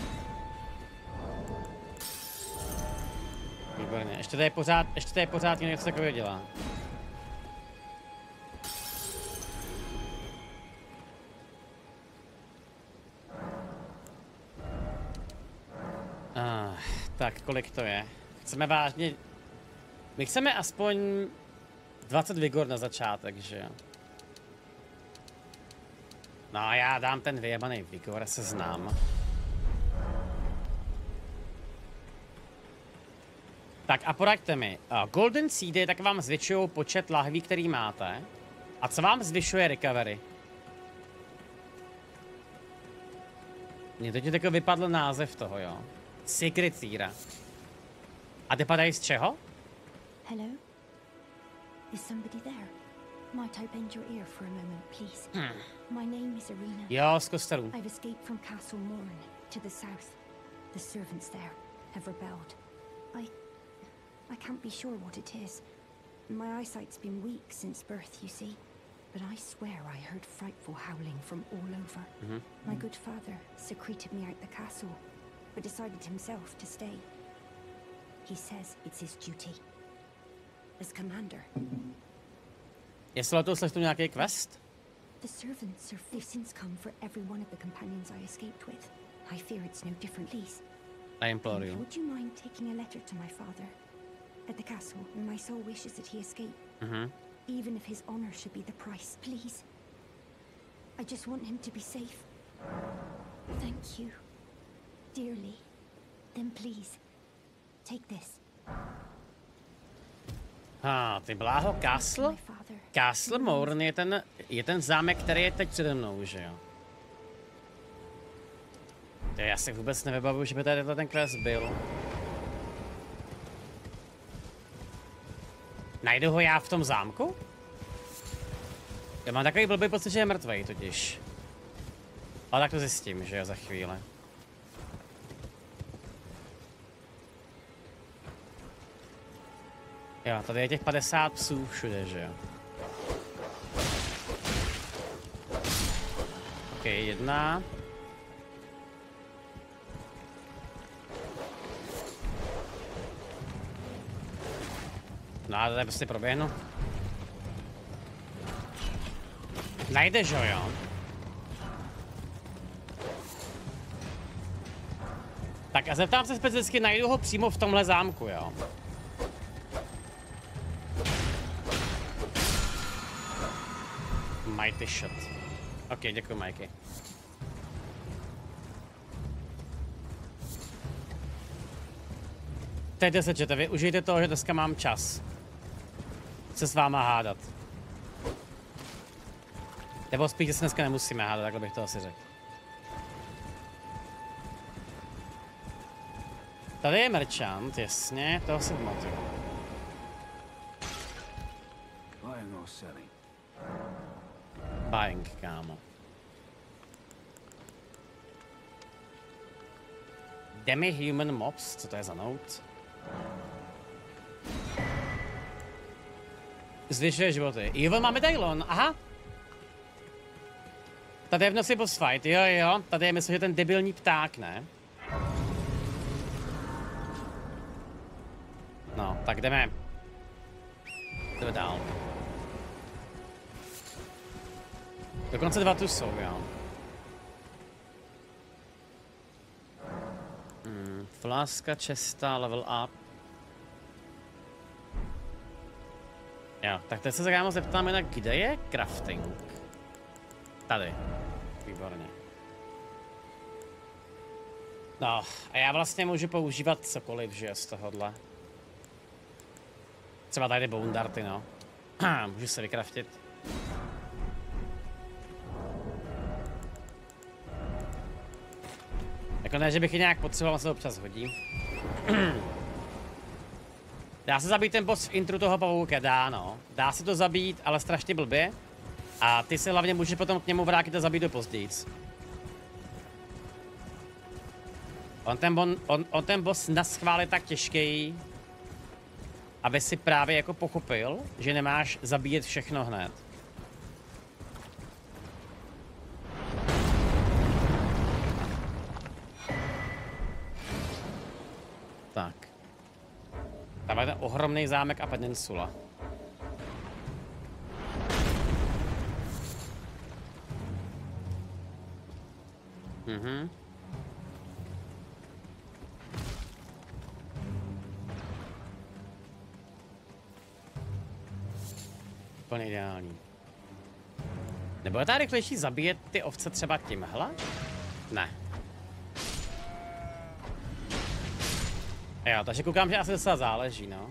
Výborně, ještě tady pořád, ještě tady pořád něco takového dělá. Ah, tak kolik to je? Chceme vážně... My chceme aspoň dvacet vigor na začátek, že jo? No a já dám ten vyjebaný vigor, se znám. Tak a poraďte mi, uh, Golden Seedy tak vám zvětšují počet lahví, který máte. A co vám zvyšuje recovery? Mně teď takový vypadl název toho, jo. Secret Seera. A ty padají z čeho? Hello? Is somebody there? Might I bend your ear for a moment, please? Hmm. My name is Irina. Jo, z kostelů. I've escaped from Castle Morn to the south. The servants there have rebelled. I... I can't be sure what it is. My eyesight's been weak since birth, you see. But I swear I heard frightful howling from all over. Mm-hmm. My good father secreted me out the castle, but decided himself to stay. He says it's his duty. As commander. Jestli to slyšel nějaký quest? The servants are they've since come for every one of the companions I escaped with. I fear it's no different, please. I implore you. Would you mind taking a letter to my father? At the castle, my soul wishes that he escape. Mm-hmm. Even if his honor should be the price, please. I just want him to be safe. Thank you. Dearly. Then please, take this. Ha, ty bláho, Castle? Castle Morn je ten, je ten zámek, který je teď přede mnou, že jo? To já si vůbec nevybavuju, že by tady ten quest byl. Najdu ho já v tom zámku? Já mám takový blbý pocit, že je mrtvej totiž. Ale tak to zjistím, že jo, za chvíli. Jo, tady je těch padesát psů všude, že jo. Ok, jedna. No a tady prostě proběhnu. Najdeš ho, jo? Tak a zeptám se specificky, najdu ho přímo v tomhle zámku, jo? Mighty shot. Ok, děkuji, Mikey. Teď se čete, využijte toho, že dneska mám čas se s váma hádat. Nebo spíš, že se dneska nemusíme hádat, takhle bych to asi řekl. Tady je merchant, jasně, toho si pamatuju. Buying, kámo. Demi-human mobs, co to je za note? Zvyšuje životy. Evil má medailon, aha. Tady je v noci boss fight, jo jo, tady je myslím, že ten debilní pták, ne? No, tak jdeme. Jdeme dál. Dokonce dva tu jsou, jo. Hmm, flaska, česta, level up. Jo, tak teď se zámo zeptám jinak, kde je crafting? Tady. Výborně. No, a já vlastně můžu používat cokoliv, že z tohohle. Třeba tady bone darty, no. Můžu se vykraftit. Jako ne, že bych je nějak potřeboval, se občas hodí. Dá se zabít ten boss v intru toho pavouka, dá no. Dá se to zabít, ale strašně blbě. A ty se hlavně můžeš potom k němu vrátit a zabít do pozdějíc. On ten, bon, on, on ten boss naschvál je tak těžký, aby si právě jako pochopil, že nemáš zabíjet všechno hned. Tak. Tam je ten ohromný zámek a peninsula. Mhm. Úplně ideální. Nebo je ta rychlejší zabíjet ty ovce třeba tímhle? Ne. Jo, takže koukám, že asi docela záleží, no.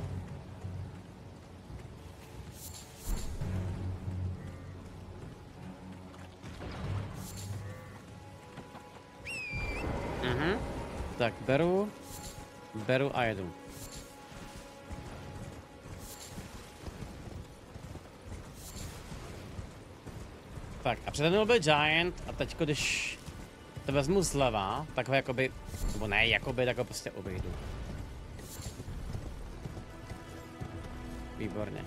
Mhm. Tak beru, beru a jedu. Tak a přede mnou byl Giant a teď, když to vezmu zleva, tak ho jakoby, nebo ne jakoby, tak ho prostě obejdu. Výborně.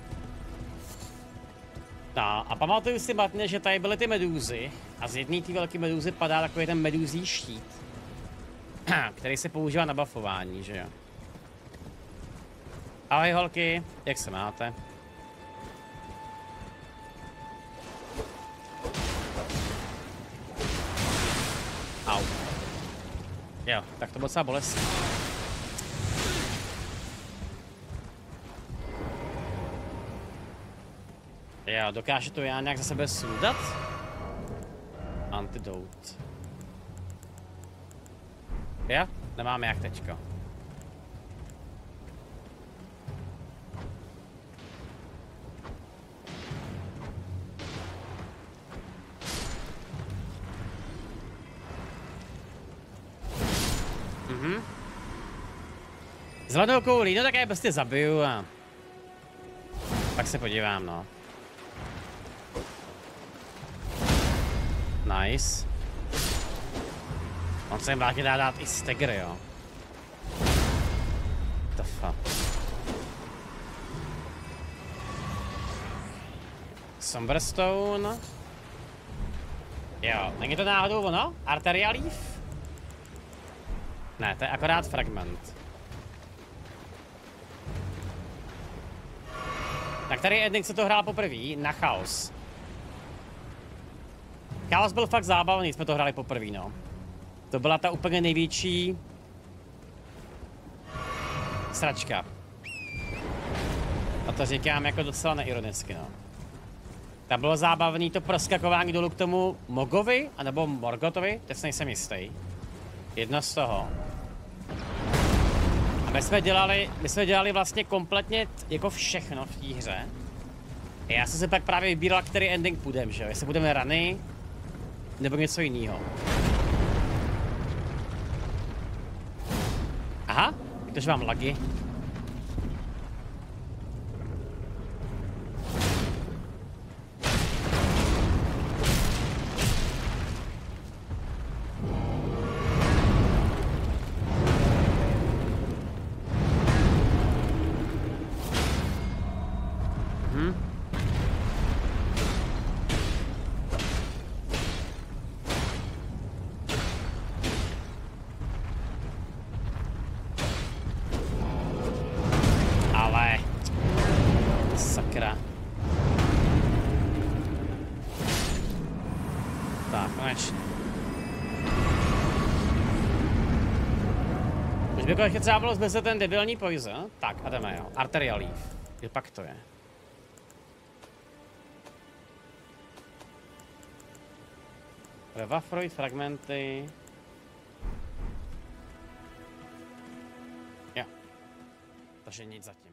No a pamatuju si matně, že tady byly ty medúzy a z jedné té velké medúzy padá takový ten medúzí štít, který se používá na buffování, že jo. Ahoj holky, jak se máte? Au. Jo, tak to bylo docela bolestné. Jo, dokáže to já nějak za sebe sundat? Antidote. Jo, nemáme jak teďko. Mhm. Zelenou koulí, no tak já je prostě zabiju a pak se podívám, no. Nice. On se jim vážně dá dát i stagger, jo. The fuck. Somberstone. Jo, není to náhodou ono? Arteria Leaf? Ne, to je akorát fragment. Tak tady Ending se to hrál poprvé na Chaos. Chaos byl fakt zábavný, jsme to hráli poprvé, no. To byla ta úplně největší sračka. A to říkám jako docela neironicky, no. Tam bylo zábavný to proskakování dolů k tomu Mogovi, anebo Morgotovi, teď nejsem jistý. Jedno z toho. A my jsme dělali, my jsme dělali vlastně kompletně jako všechno v té hře. Já jsem se pak právě vybíral, který ending půjdem, že jo? Jestli budeme rany, nebo něco jiného. Aha, protože mám lagy. Ještě třeba bylo zbyt ten debilní poison. Tak a jdeme, jo. Arteria Leaf. Kde pak to je? Revafroid, fragmenty. Jo. Takže nic zatím.